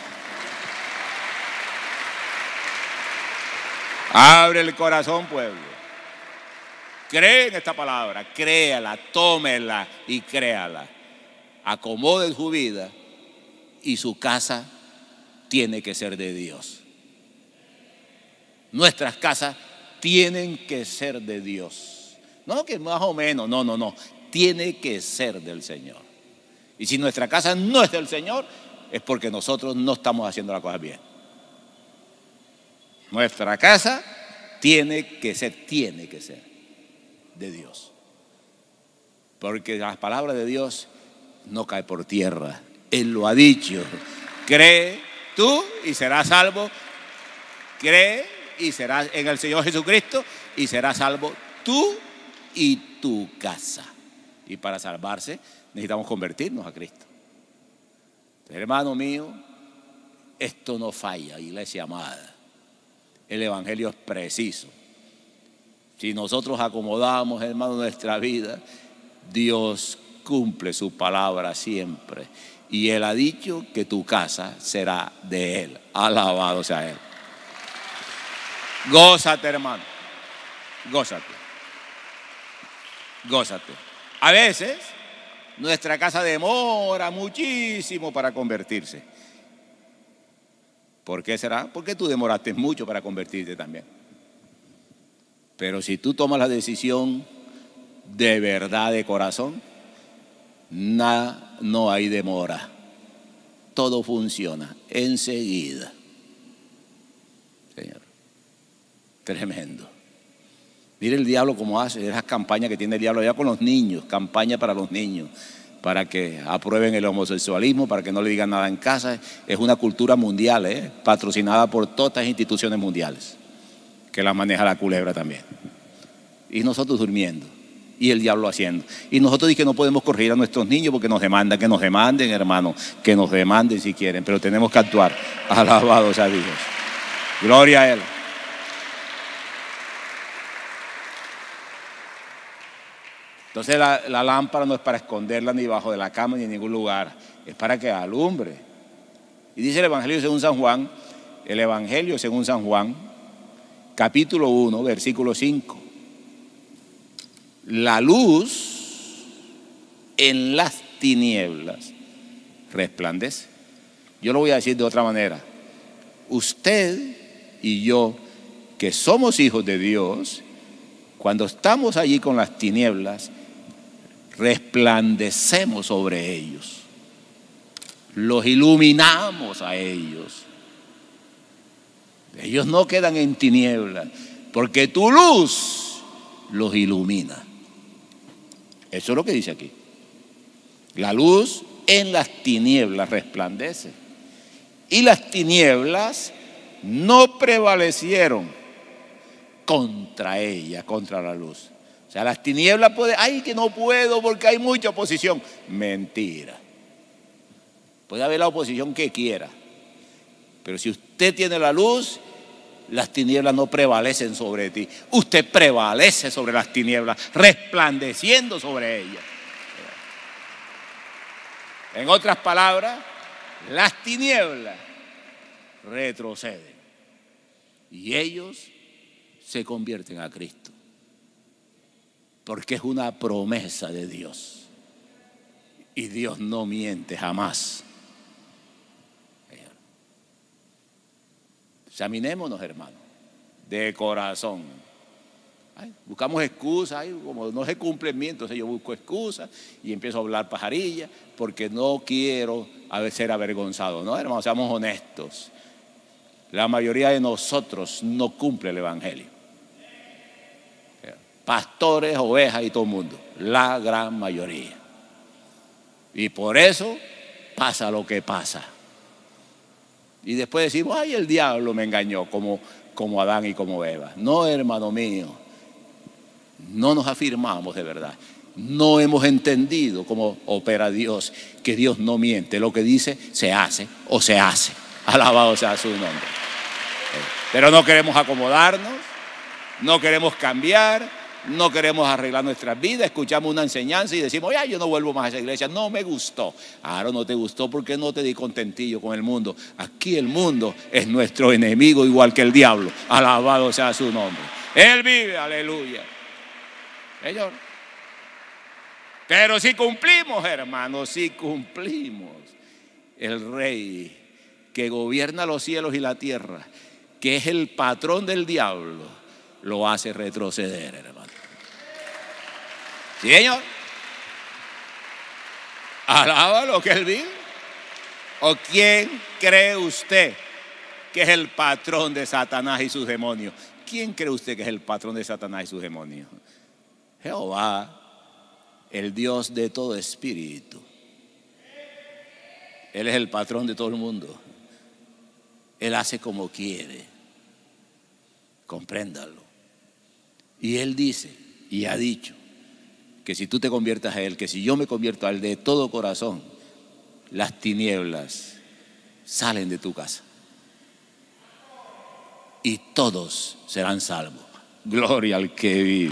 Abre el corazón, pueblo. Cree en esta palabra, créala, tómela y créala. Acomode su vida y su casa tiene que ser de Dios. Nuestras casas tienen que ser de Dios. No que más o menos, no, no, no. Tiene que ser del Señor. Y si nuestra casa no es del Señor, es porque nosotros no estamos haciendo las cosas bien. Nuestra casa tiene que ser, tiene que ser de Dios. Porque las palabras de Dios no caen por tierra. Él lo ha dicho. Cree tú y serás salvo. Cree y serás en el Señor Jesucristo y serás salvo tú y tu casa. Y para salvarse necesitamos convertirnos a Cristo. Hermano mío, esto no falla, iglesia amada. El evangelio es preciso. Si nosotros acomodamos, hermano, nuestra vida, Dios cumple su palabra siempre. y Él ha dicho que tu casa será de Él. Alabado sea Él. Gózate, hermano. Gózate. Gózate. A veces nuestra casa demora muchísimo para convertirse. ¿Por qué será? Porque tú demoraste mucho para convertirte también. Pero si tú tomas la decisión de verdad, de corazón, nada, no hay demora. Todo funciona enseguida. Señor, tremendo. Mire el diablo cómo hace, esas campañas que tiene el diablo allá con los niños, campaña para los niños, para que aprueben el homosexualismo, para que no le digan nada en casa. Es una cultura mundial, ¿eh? Patrocinada por todas estas instituciones mundiales, que la maneja la culebra también. Y nosotros durmiendo, y el diablo haciendo. Y nosotros dicen que no podemos corregir a nuestros niños porque nos demandan, que nos demanden, hermano, que nos demanden si quieren, pero tenemos que actuar. Alabado sea Dios. Gloria a Él. Entonces la, la lámpara no es para esconderla ni debajo de la cama ni en ningún lugar, es para que alumbre. Y dice el Evangelio según San Juan, el Evangelio según San Juan, capítulo uno, versículo cinco. La luz en las tinieblas resplandece. Yo lo voy a decir de otra manera. Usted y yo, que somos hijos de Dios, cuando estamos allí con las tinieblas, resplandecemos sobre ellos, los iluminamos a ellos. Ellos no quedan en tinieblas, porque tu luz los ilumina. Eso es lo que dice aquí. La luz en las tinieblas resplandece, y las tinieblas no prevalecieron contra ella, contra la luz. O sea, las tinieblas pueden, ay, que no puedo porque hay mucha oposición. Mentira. Puede haber la oposición que quiera, pero si usted tiene la luz, las tinieblas no prevalecen sobre ti. Usted prevalece sobre las tinieblas, resplandeciendo sobre ellas. En otras palabras, las tinieblas retroceden y ellos se convierten a Cristo, porque es una promesa de Dios y Dios no miente jamás. Examinémonos, hermanos, de corazón. Ay, buscamos excusas, ay, como no se cumple en mí, entonces yo busco excusas y empiezo a hablar pajarilla porque no quiero ser avergonzado. No, hermanos, seamos honestos. La mayoría de nosotros no cumple el Evangelio. Pastores, ovejas y todo el mundo, la gran mayoría. Y por eso pasa lo que pasa. Y después decimos, ay, el diablo me engañó, como, como Adán y como Eva. No, hermano mío, no nos afirmamos de verdad. No hemos entendido cómo opera Dios, que Dios no miente. Lo que dice se hace o se hace. Alabado sea su nombre. Pero no queremos acomodarnos, no queremos cambiar, no queremos arreglar nuestras vidas. Escuchamos una enseñanza y decimos, ay, yo no vuelvo más a esa iglesia, no me gustó. Ahora no te gustó porque no te di contentillo con el mundo. Aquí el mundo es nuestro enemigo igual que el diablo. Alabado sea su nombre. Él vive, aleluya. Señor. Pero si cumplimos, hermanos, si cumplimos, el Rey que gobierna los cielos y la tierra, que es el patrón del diablo, lo hace retroceder, hermano. ¿Sí, señor? ¿Alaba lo que él vive? ¿O quién cree usted que es el patrón de Satanás y sus demonios? ¿Quién cree usted que es el patrón de Satanás y sus demonios? Jehová, el Dios de todo espíritu. Él es el patrón de todo el mundo. Él hace como quiere. Compréndalo. Y Él dice y ha dicho que si tú te conviertas a Él, que si yo me convierto a Él de todo corazón, las tinieblas salen de tu casa y todos serán salvos. Gloria al que vive.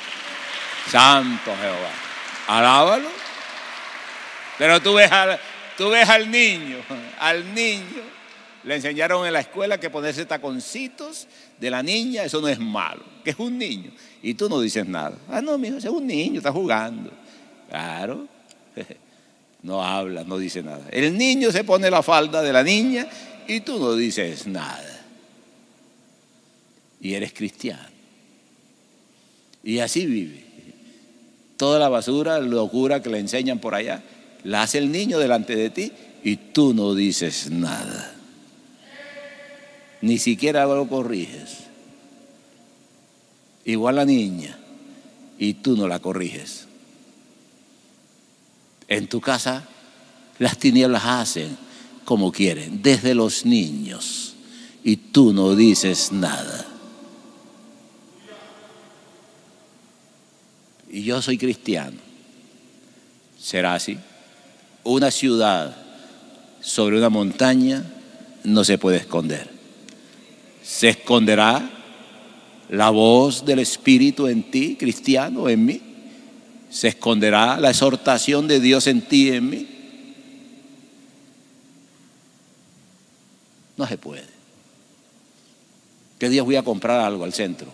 Santo Jehová. Alábalo. Pero tú ves a, Tú ves al niño, al niño, le enseñaron en la escuela que ponerse taconcitos de la niña, eso no es malo, que es un niño. Y tú no dices nada. Ah, no, mijo, ese es un niño, está jugando. Claro, no habla, no dice nada. El niño se pone la falda de la niña y tú no dices nada. Y eres cristiano. Y así vive. Toda la basura, locura que le enseñan por allá, la hace el niño delante de ti y tú no dices nada. Ni siquiera lo corriges. Igual la niña, y tú no la corriges. En tu casa, las tinieblas hacen como quieren, desde los niños, y tú no dices nada. Y yo soy cristiano. ¿Será así? Una ciudad sobre una montaña no se puede esconder. ¿Se esconderá la voz del Espíritu en ti, cristiano, en mí? ¿Se esconderá la exhortación de Dios en ti, en mí? No se puede. ¿Qué día voy a comprar algo al centro?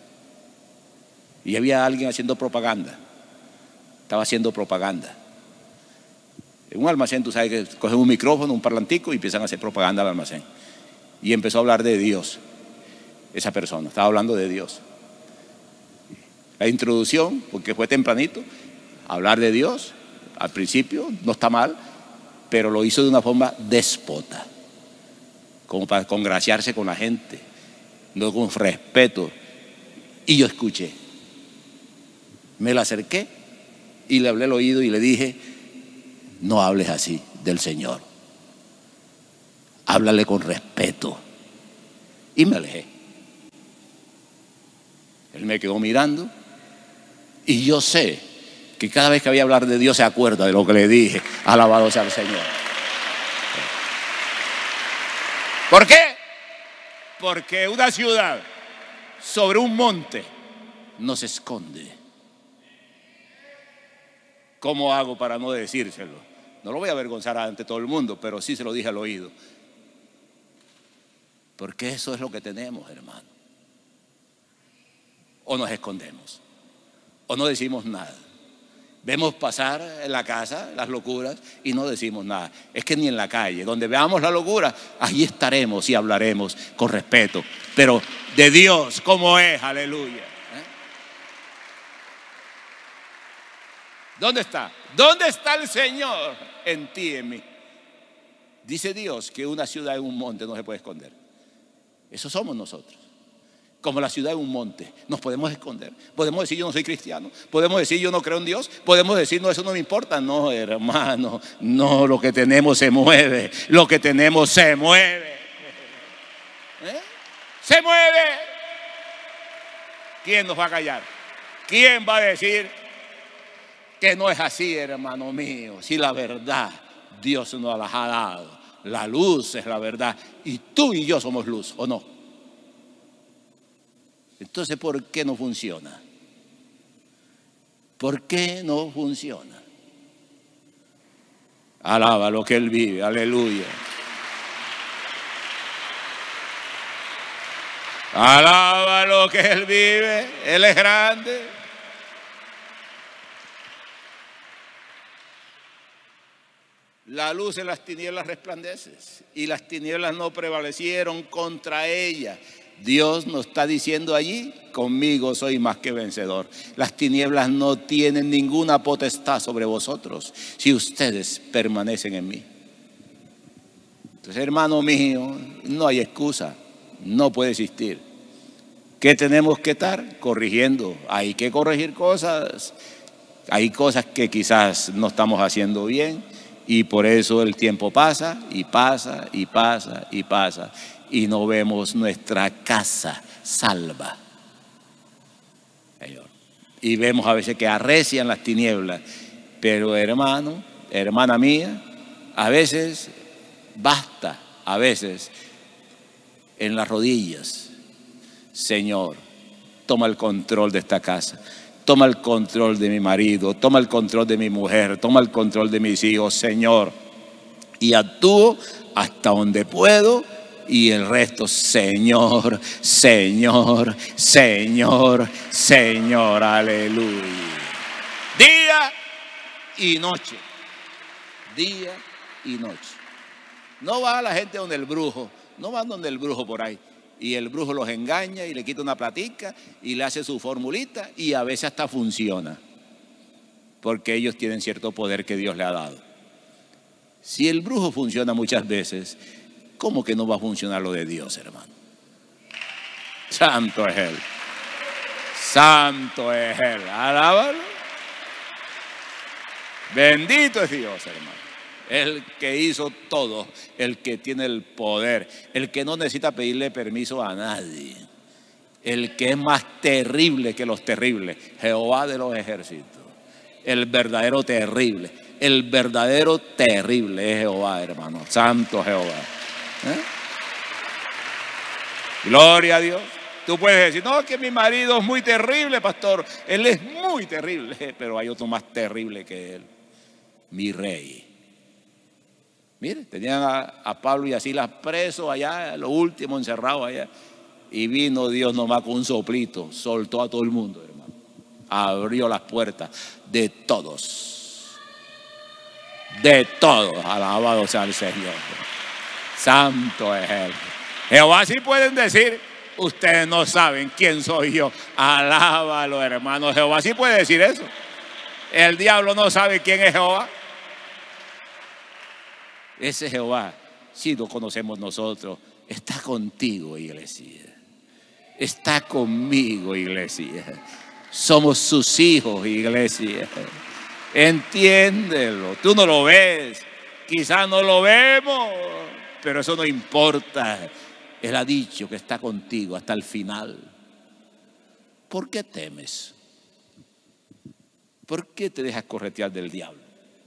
Y había alguien haciendo propaganda. Estaba haciendo propaganda. En un almacén, tú sabes que cogen un micrófono, un parlantico y empiezan a hacer propaganda al almacén. Y empezó a hablar de Dios. Esa persona estaba hablando de Dios. La introducción, porque fue tempranito, hablar de Dios, al principio no está mal, pero lo hizo de una forma déspota, como para congraciarse con la gente, no con respeto. Y yo escuché, me la acerqué y le hablé al oído y le dije, no hables así del Señor, háblale con respeto. Y me alejé. Él me quedó mirando y yo sé que cada vez que había hablar de Dios se acuerda de lo que le dije. Alabado sea el Señor. ¿Por qué? Porque una ciudad sobre un monte no se esconde. ¿Cómo hago para no decírselo? No lo voy a avergonzar ante todo el mundo, pero sí se lo dije al oído. Porque eso es lo que tenemos, hermano. O nos escondemos, o no decimos nada. Vemos pasar en la casa las locuras y no decimos nada. Es que ni en la calle, donde veamos la locura, allí estaremos y hablaremos con respeto. Pero de Dios, ¿cómo es? Aleluya. ¿Eh? ¿Dónde está? ¿Dónde está el Señor? En ti, en mí. Dice Dios que una ciudad en un monte no se puede esconder. Eso somos nosotros. Como la ciudad en un monte, nos podemos esconder. Podemos decir yo no soy cristiano, podemos decir yo no creo en Dios, podemos decir no, eso no me importa. No, hermano, no, lo que tenemos se mueve, lo que tenemos se mueve. ¿Eh? Se mueve. ¿Quién nos va a callar? ¿Quién va a decir que no es así, hermano mío? Si la verdad Dios nos la ha dado, la luz es la verdad y tú y yo somos luz, ¿o no? Entonces, ¿por qué no funciona? ¿Por qué no funciona? Alaba lo que Él vive, aleluya. Alaba lo que Él vive, Él es grande. La luz en las tinieblas resplandece y las tinieblas no prevalecieron contra ella. Dios nos está diciendo allí, conmigo soy más que vencedor. Las tinieblas no tienen ninguna potestad sobre vosotros si ustedes permanecen en mí. Entonces, hermano mío, no hay excusa, no puede existir. ¿Qué tenemos que estar? Corrigiendo. Hay que corregir cosas. Hay cosas que quizás no estamos haciendo bien y por eso el tiempo pasa y pasa y pasa y pasa. Y no vemos nuestra casa salva. Y vemos a veces que arrecian las tinieblas. Pero hermano, hermana mía, a veces basta, a veces en las rodillas. Señor, toma el control de esta casa. Toma el control de mi marido. Toma el control de mi mujer. Toma el control de mis hijos, Señor. y actúo hasta donde puedo, y el resto, Señor, Señor, Señor, Señor, aleluya. Día y noche, día y noche. No va la gente donde el brujo, no van donde el brujo por ahí, y el brujo los engaña y le quita una platica y le hace su formulita, y a veces hasta funciona, porque ellos tienen cierto poder que Dios le ha dado. Si el brujo funciona muchas veces, ¿cómo que no va a funcionar lo de Dios, hermano? Santo es Él. Santo es Él. Alábalo. Bendito es Dios, hermano. El que hizo todo, el que tiene el poder, el que no necesita pedirle permiso a nadie, el que es más terrible que los terribles, Jehová de los ejércitos, el verdadero terrible, el verdadero terrible es Jehová, hermano. Santo Jehová. ¿Eh? Gloria a Dios. Tú puedes decir, no, que mi marido es muy terrible, pastor. Él es muy terrible, pero hay otro más terrible que él, mi rey. Mire, tenían a, a Pablo y a Silas presos allá, lo último encerrado allá, y vino Dios nomás con un soplito, soltó a todo el mundo, hermano. Abrió las puertas de todos, de todos. Alabado sea el Señor. Santo es Él. Jehová, sí pueden decir, ustedes no saben quién soy yo. Alábalo, hermano. Jehová sí puede decir eso. El diablo no sabe quién es Jehová. Ese Jehová, si lo conocemos nosotros, está contigo, iglesia. Está conmigo, iglesia. Somos sus hijos, iglesia. Entiéndelo. Tú no lo ves, quizás no lo vemos, pero eso no importa. Él ha dicho que está contigo hasta el final. ¿Por qué temes? ¿Por qué te dejas corretear del diablo?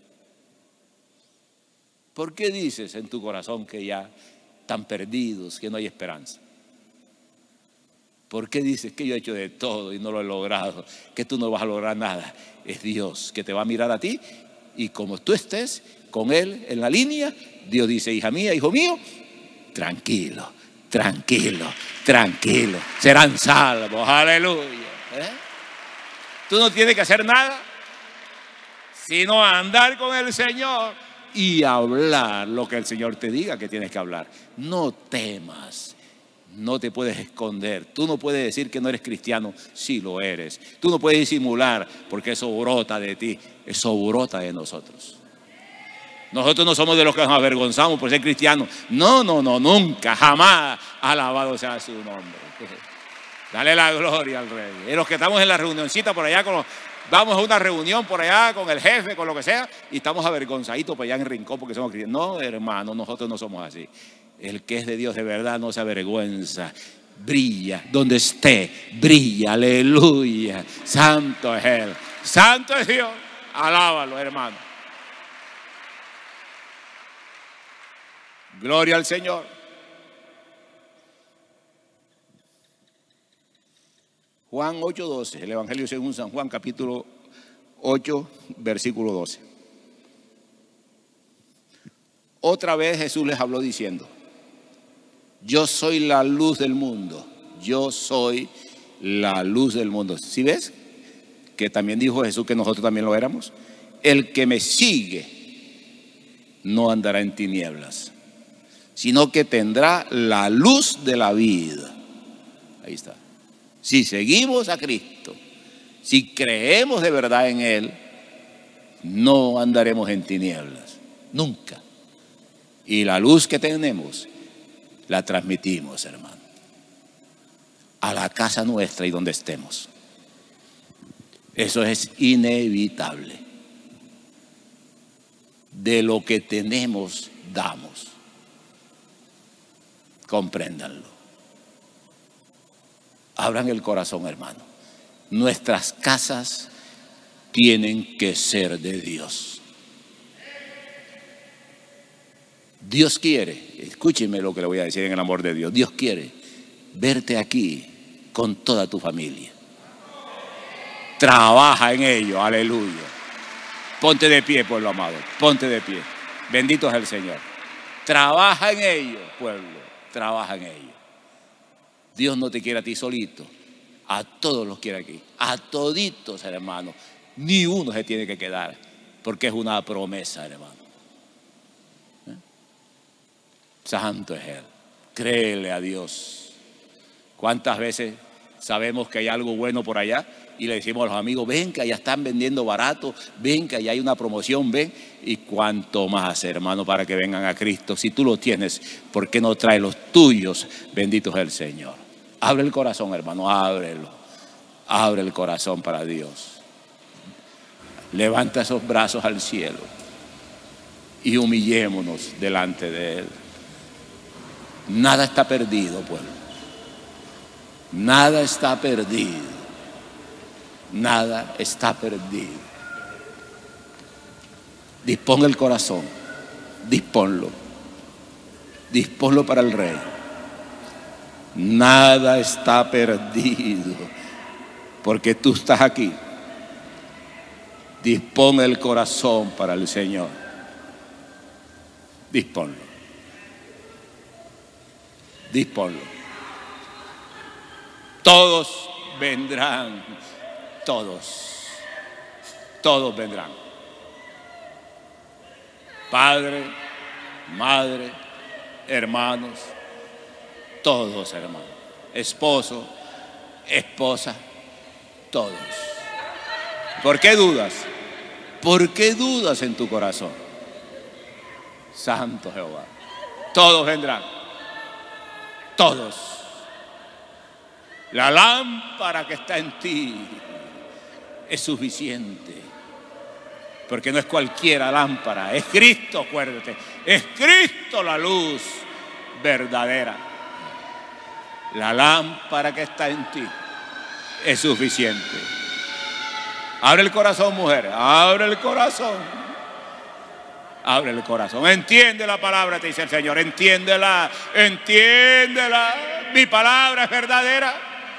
¿Por qué dices en tu corazón que ya están perdidos, que no hay esperanza? ¿Por qué dices que yo he hecho de todo y no lo he logrado? Que tú no vas a lograr nada. Es Dios que te va a mirar a ti, y como tú estés con Él en la línea, Dios dice, hija mía, hijo mío, tranquilo, tranquilo, tranquilo, serán salvos, aleluya. ¿Eh? Tú no tienes que hacer nada, sino andar con el Señor y hablar lo que el Señor te diga que tienes que hablar. No temas, no te puedes esconder. Tú no puedes decir que no eres cristiano, si lo eres. Tú no puedes disimular, porque eso brota de ti, eso brota de nosotros. Nosotros no somos de los que nos avergonzamos por ser cristianos. No, no, no, nunca, jamás. Alabado sea su nombre. Dale la gloria al Rey. Y los que estamos en la reunioncita por allá, con los, vamos a una reunión por allá con el jefe, con lo que sea, y estamos avergonzaditos por allá en el rincón porque somos cristianos. No, hermano, nosotros no somos así. El que es de Dios de verdad no se avergüenza. Brilla donde esté, brilla, aleluya. Santo es Él, santo es Dios. Alábalo, hermano. Gloria al Señor. Juan ocho doce, el Evangelio según San Juan, capítulo ocho, versículo doce. Otra vez Jesús les habló diciendo, yo soy la luz del mundo, yo soy la luz del mundo. ¿Sí ves? Que también dijo Jesús que nosotros también lo éramos. El que me sigue no andará en tinieblas, sino que tendrá la luz de la vida. Ahí está. Si seguimos a Cristo, si creemos de verdad en Él, no andaremos en tinieblas, nunca. Y la luz que tenemos, la transmitimos, hermano, a la casa nuestra y donde estemos. Eso es inevitable. De lo que tenemos, damos. Compréndanlo. Abran el corazón, hermano. Nuestras casas tienen que ser de Dios. Dios quiere, escúcheme lo que le voy a decir en el amor de Dios. Dios quiere verte aquí con toda tu familia. Trabaja en ello, aleluya. Ponte de pie, pueblo amado, ponte de pie. Bendito es el Señor. Trabaja en ello, pueblo, trabaja en ello. Dios no te quiere a ti solito, a todos los quiere aquí, a toditos, hermanos. Ni uno se tiene que quedar, porque es una promesa, hermano. ¿Eh? Santo es Él. Créele a Dios. ¿Cuántas veces sabemos que hay algo bueno por allá y le decimos a los amigos, ven que allá están vendiendo barato, ven que allá hay una promoción, ven? Y cuánto más, hermano, para que vengan a Cristo. Si tú lo tienes, ¿por qué no traes los tuyos? Bendito es el Señor. Abre el corazón, hermano, ábrelo. Abre el corazón para Dios. Levanta esos brazos al cielo y humillémonos delante de Él. Nada está perdido, pueblo. Nada está perdido. Nada está perdido. Dispón el corazón. Disponlo. Disponlo para el Rey. Nada está perdido. Porque tú estás aquí. Dispón el corazón para el Señor. Disponlo. Disponlo. Todos vendrán. Todos. Todos vendrán. Padre, madre, hermanos. Todos, hermanos. Esposo, esposa. Todos. ¿Por qué dudas? ¿Por qué dudas en tu corazón? Santo Jehová. Todos vendrán. Todos. La lámpara que está en ti es suficiente. Porque no es cualquiera lámpara. Es Cristo, acuérdate. Es Cristo la luz verdadera. La lámpara que está en ti es suficiente. Abre el corazón, mujer. Abre el corazón. Abre el corazón. Entiende la palabra, te dice el Señor. Entiéndela. Entiéndela. Mi palabra es verdadera.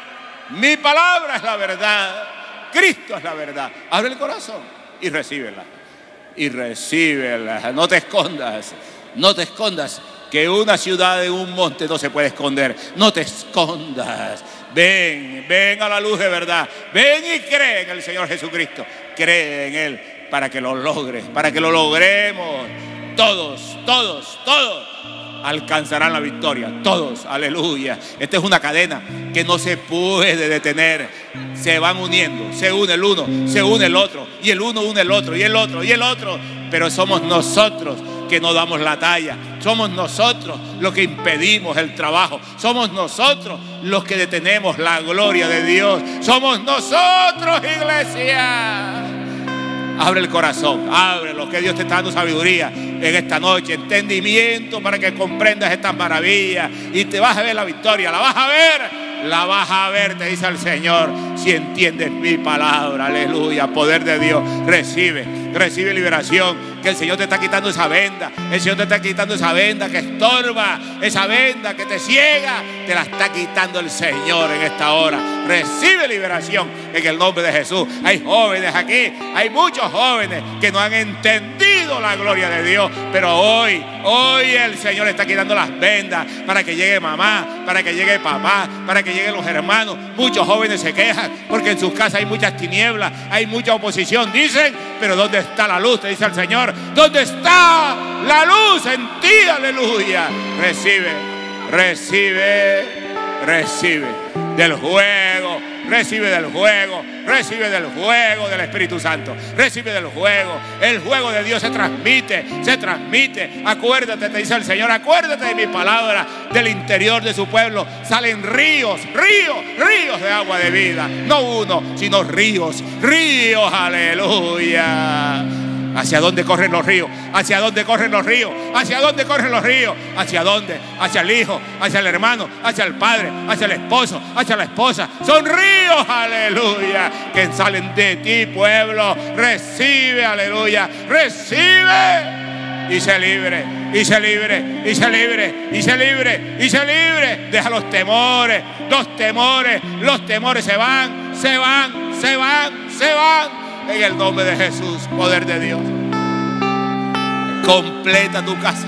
Mi palabra es la verdad. Cristo es la verdad. Abre el corazón y recíbela. Y recíbela. No te escondas. No te escondas. Que una ciudad en un monte no se puede esconder. No te escondas. Ven, ven a la luz de verdad. Ven y cree en el Señor Jesucristo. Cree en Él para que lo logres, para que lo logremos. Todos, todos, todos alcanzarán la victoria. Todos, aleluya. Esta es una cadena que no se puede detener. Se van uniendo, se une el uno, se une el otro, y el uno une el otro, y el otro, y el otro. Pero somos nosotros que no damos la talla. Somos nosotros los que impedimos el trabajo. Somos nosotros los que detenemos la gloria de Dios. Somos nosotros, iglesia. Abre el corazón, ábrelo, que Dios te está dando sabiduría en esta noche, entendimiento para que comprendas estas maravillas y te vas a ver la victoria, la vas a ver. La vas a ver, te dice el Señor, si entiendes mi palabra. Aleluya, poder de Dios. Recibe, recibe liberación. Que el Señor te está quitando esa venda. El Señor te está quitando esa venda que estorba, esa venda que te ciega. Te la está quitando el Señor en esta hora. Recibe liberación en el nombre de Jesús. Hay jóvenes aquí, hay muchos jóvenes que no han entendido la gloria de Dios. Pero hoy, hoy el Señor está quitando las vendas para que llegue mamá, para que llegue papá, para que lleguen los hermanos. Muchos jóvenes se quejan porque en sus casas hay muchas tinieblas, hay mucha oposición. Dicen, pero ¿dónde está la luz? Te dice el Señor. ¿Dónde está la luz en ti? Aleluya. Recibe, recibe, recibe del juego. Recibe del juego, recibe del juego del Espíritu Santo, recibe del juego. El juego de Dios se transmite, se transmite. Acuérdate, te dice el Señor, acuérdate de mi palabra. Del interior de su pueblo salen ríos, ríos, ríos de agua de vida. No uno, sino ríos, ríos, aleluya. ¿Hacia dónde corren los ríos? ¿Hacia dónde corren los ríos? ¿Hacia dónde corren los ríos? ¿Hacia dónde? Hacia el hijo, hacia el hermano, hacia el padre, hacia el esposo, hacia la esposa. Son ríos, aleluya, que salen de ti, pueblo. Recibe, aleluya, recibe. Y se libre, y se libre, y se libre, y se libre, y se libre. Deja los temores, los temores, los temores se van, se van, se van, se van. En el nombre de Jesús, poder de Dios. Completa tu casa.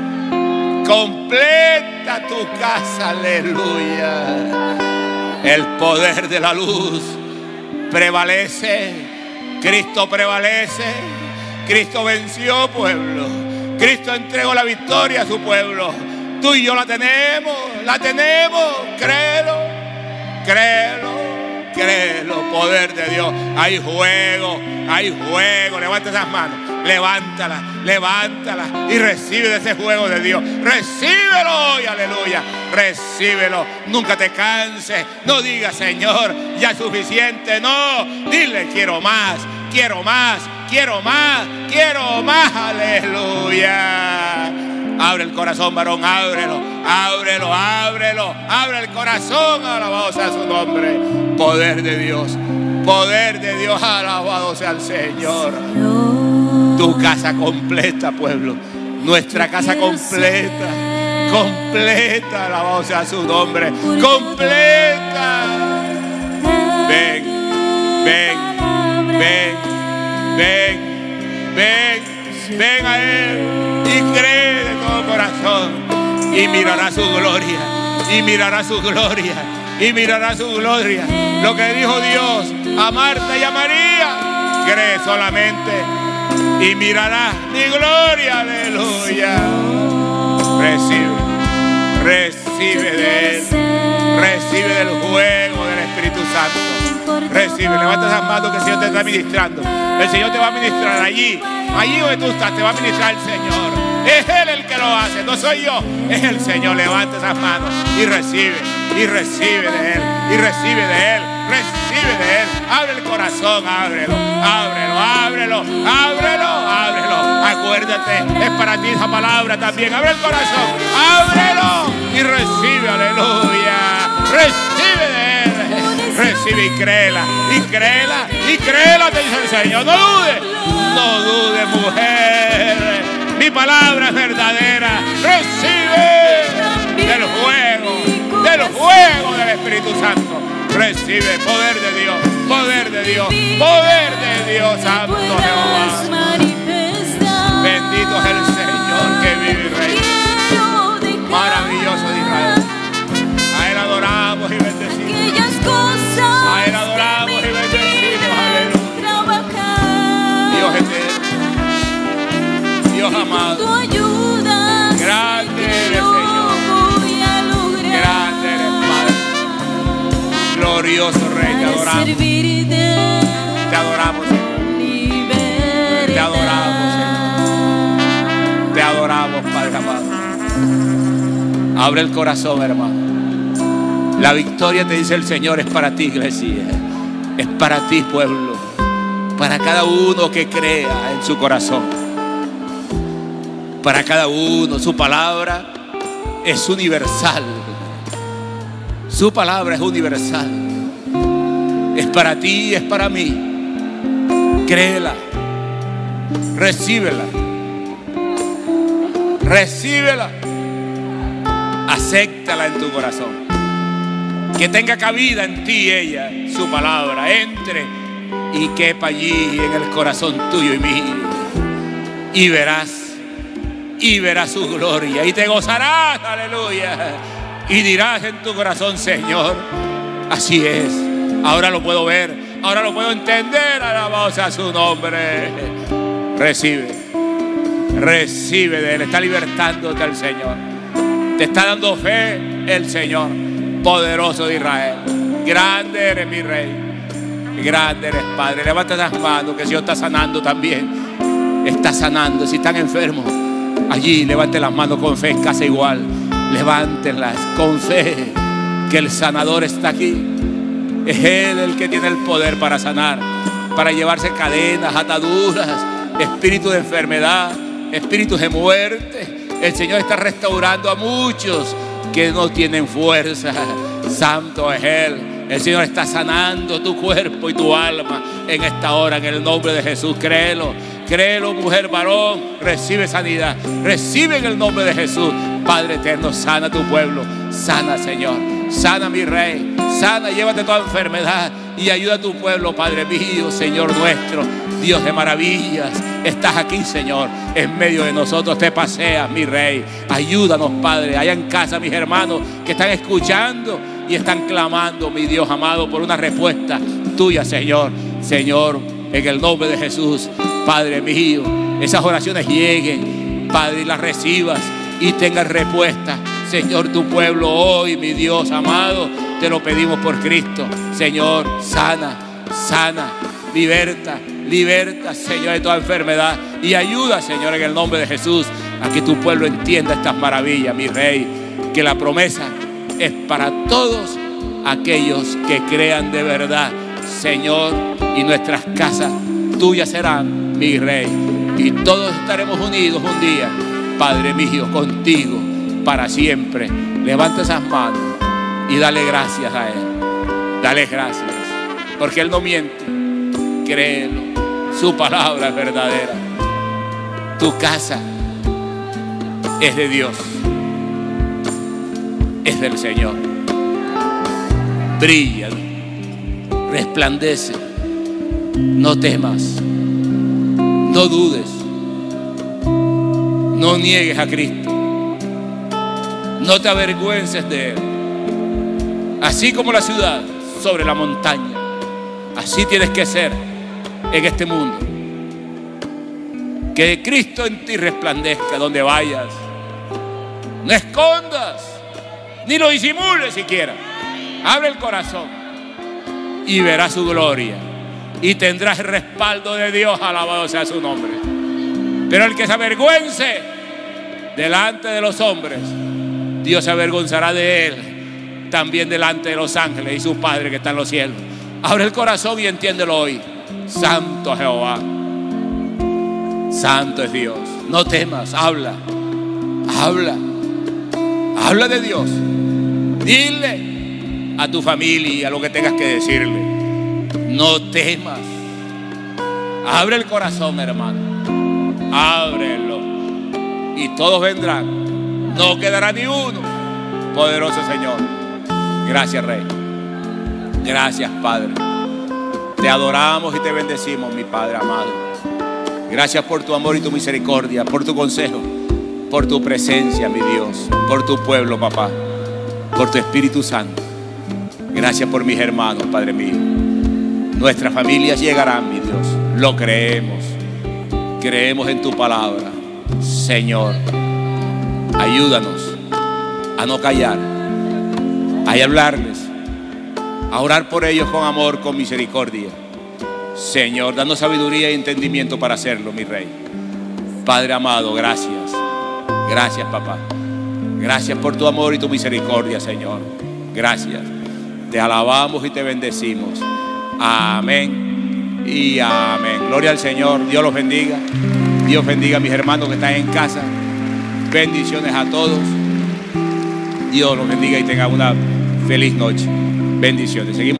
Completa tu casa, aleluya. El poder de la luz prevalece. Cristo prevalece. Cristo venció, pueblo. Cristo entregó la victoria a su pueblo. Tú y yo la tenemos, la tenemos. Créelo, créelo, créelo. Poder de Dios. Hay juego, hay juego. Levanta esas manos. Levántala, levántala y recibe de ese juego de Dios. Recíbelo hoy, aleluya. Recíbelo. Nunca te canses. No digas, Señor, ya es suficiente. No, dile, quiero más, quiero más, quiero más, quiero más, aleluya. Abre el corazón, varón, ábrelo, ábrelo, ábrelo. Abre el corazón, alabado sea su nombre. Poder de Dios, poder de Dios, alabado sea el Señor. Tu casa completa, pueblo. Nuestra casa completa. Completa, alabado sea su nombre. Completa. Ven, ven, ven, ven, ven, ven a Él y cree de todo corazón. Y mirará su gloria. Y mirará su gloria. Y mirará su gloria. Lo que dijo Dios a Marta y a María. Cree solamente. Y mirará mi gloria, aleluya. Recibe, recibe de Él, recibe del juego del Espíritu Santo. Recibe, levanta esas manos que el Señor te está ministrando. El Señor te va a ministrar allí, allí donde tú estás, te va a ministrar el Señor. Es Él el que lo hace, no soy yo, es el Señor. Levanta esas manos y recibe, y recibe de Él, y recibe de Él. Recibe de Él. Abre el corazón, ábrelo, ábrelo, ábrelo, ábrelo, ábrelo. Acuérdate, es para ti esa palabra también. Abre el corazón, ábrelo y recibe, aleluya. Recibe de Él. Recibe y créela, y créela, y créela, te dice el Señor. No dude, no dude, mujer. Mi palabra es verdadera. Recibe del fuego, del fuego del Espíritu Santo. Recibe poder de Dios, poder de Dios, poder de Dios, Santo Jehová. Bendito es el Señor que vive y reina. Maravilloso de Israel. A Él adoramos y bendecimos. A Él adoramos y bendecimos. Aleluya. Dios eterno. Dios amado. Grande eres, Señor. Grande eres, Padre. Glorioso Rey, te adoramos. Te adoramos, Señor. Te adoramos, Señor. Te adoramos, Padre amado. Abre el corazón, hermano. La victoria, te dice el Señor, es para ti, iglesia. Es para ti, pueblo. Para cada uno que crea en su corazón. Para cada uno. Su palabra es universal. Su palabra es universal. Es para ti, es para mí. Créela. Recíbela. Recíbela. Acéptala en tu corazón. Que tenga cabida en ti ella, su palabra. Entre y quepa allí en el corazón tuyo y mío. Y verás. Y verás su gloria. Y te gozarás, aleluya. Y dirás en tu corazón, Señor, así es. Ahora lo puedo ver, ahora lo puedo entender. Alabado sea su nombre. Recibe, recibe de Él. Está libertándote el Señor. Te está dando fe el Señor, poderoso de Israel. Grande eres, mi Rey. Grande eres, Padre. Levanta las manos, que el Señor está sanando también. Está sanando. Si están enfermos, allí levanten las manos con fe en casa igual. Levántenlas con fe, que el sanador está aquí. Es Él el que tiene el poder para sanar, para llevarse cadenas, ataduras, espíritus de enfermedad, espíritus de muerte. El Señor está restaurando a muchos que no tienen fuerza. Santo es Él. El Señor está sanando tu cuerpo y tu alma en esta hora, en el nombre de Jesús. Créelo, créelo, mujer, varón. Recibe sanidad, recibe en el nombre de Jesús. Padre eterno, sana tu pueblo. Sana, Señor. Sana, mi Rey. Sana, llévate toda enfermedad y ayuda a tu pueblo, Padre mío, Señor nuestro. Dios de maravillas, estás aquí, Señor, en medio de nosotros. Te paseas, mi Rey. Ayúdanos, Padre. Allá en casa, mis hermanos que están escuchando y están clamando, mi Dios amado, por una respuesta tuya, Señor. Señor, en el nombre de Jesús, Padre mío, esas oraciones lleguen, Padre, y las recibas y tengan respuesta. Señor, tu pueblo hoy, mi Dios amado, te lo pedimos por Cristo. Señor, sana, sana, liberta, liberta, Señor, de toda enfermedad. Y ayuda, Señor, en el nombre de Jesús, a que tu pueblo entienda estas maravillas, mi Rey. Que la promesa es para todos aquellos que crean de verdad, Señor, y nuestras casas tuyas serán, mi Rey. Y todos estaremos unidos un día, Padre mío, contigo para siempre. Levanta esas manos y dale gracias a Él. Dale gracias, porque Él no miente. Créelo, su palabra es verdadera. Tu casa es de Dios, es del Señor. Brilla, resplandece, no temas, no dudes, no niegues a Cristo, no te avergüences de Él. Así como la ciudad sobre la montaña, así tienes que ser en este mundo. Que Cristo en ti resplandezca donde vayas. No escondas, ni lo disimules siquiera. Abre el corazón y verás su gloria y tendrás el respaldo de Dios. Alabado sea su nombre. Pero el que se avergüence delante de los hombres, Dios se avergonzará de él también delante de los ángeles y su Padre que está en los cielos. Abre el corazón y entiéndelo hoy. Santo Jehová, santo es Dios. No temas, habla, habla, habla de Dios. Dile a tu familia lo que tengas que decirle. No temas. Abre el corazón, hermano. Ábrelo y todos vendrán. No quedará ni uno. Poderoso Señor. Gracias, Rey. Gracias, Padre. Te adoramos y te bendecimos, mi Padre amado. Gracias por tu amor y tu misericordia, por tu consejo, por tu presencia, mi Dios, por tu pueblo, papá, por tu Espíritu Santo. Gracias por mis hermanos, Padre mío. Nuestras familias llegarán, mi Dios. Lo creemos. Creemos en tu palabra. Señor, ayúdanos a no callar, a hablarles, a orar por ellos con amor, con misericordia. Señor, danos sabiduría y entendimiento para hacerlo, mi Rey. Padre amado, gracias. Gracias, papá. Gracias por tu amor y tu misericordia, Señor. Gracias. Te alabamos y te bendecimos. Amén y amén. Gloria al Señor. Dios los bendiga. Dios bendiga a mis hermanos que están en casa. Bendiciones a todos. Dios los bendiga y tengan una feliz noche. Bendiciones. Seguimos.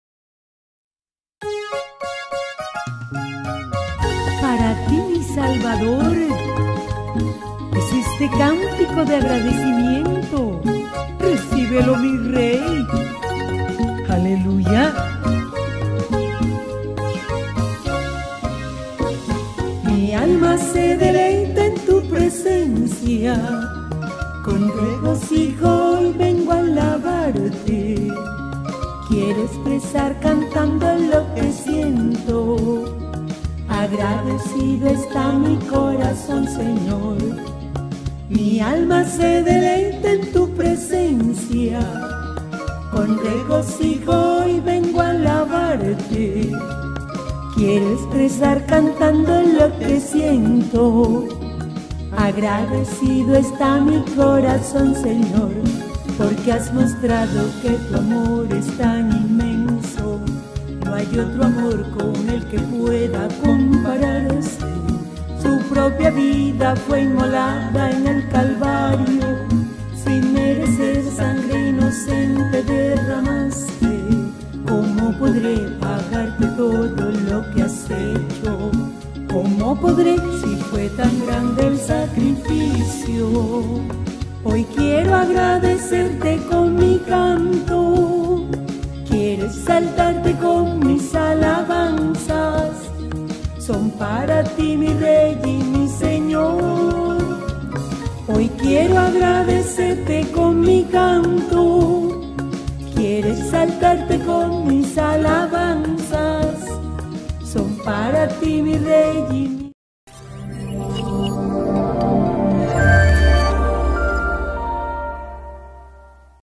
Para ti, mi Salvador, es este cántico de agradecimiento. Recíbelo, mi Rey. Aleluya. Mi alma se deleita en tu presencia. Con regocijo hoy vengo a alabarte. Quiero expresar cantando lo que siento. Agradecido está mi corazón, Señor. Mi alma se deleita en tu presencia. Con regocijo hoy vengo a alabarte. Quiero expresar cantando lo que siento. Agradecido está mi corazón, Señor, porque has mostrado que tu amor es tan inmenso. No hay otro amor con el que pueda compararse. Su propia vida fue inmolada en el Calvario. Sin merecer sangre inocente derramaste. ¿Cómo podré pagarte todo lo que has hecho? ¿Cómo podré si fue tan grande el sacrificio? Hoy quiero agradecerte con mi canto. Quiero exaltarte con mis alabanzas. son para ti mi Rey y mi Señor. Hoy quiero agradecerte con mi canto, quiero exaltarte con mis alabanzas, son para ti mi Rey y mi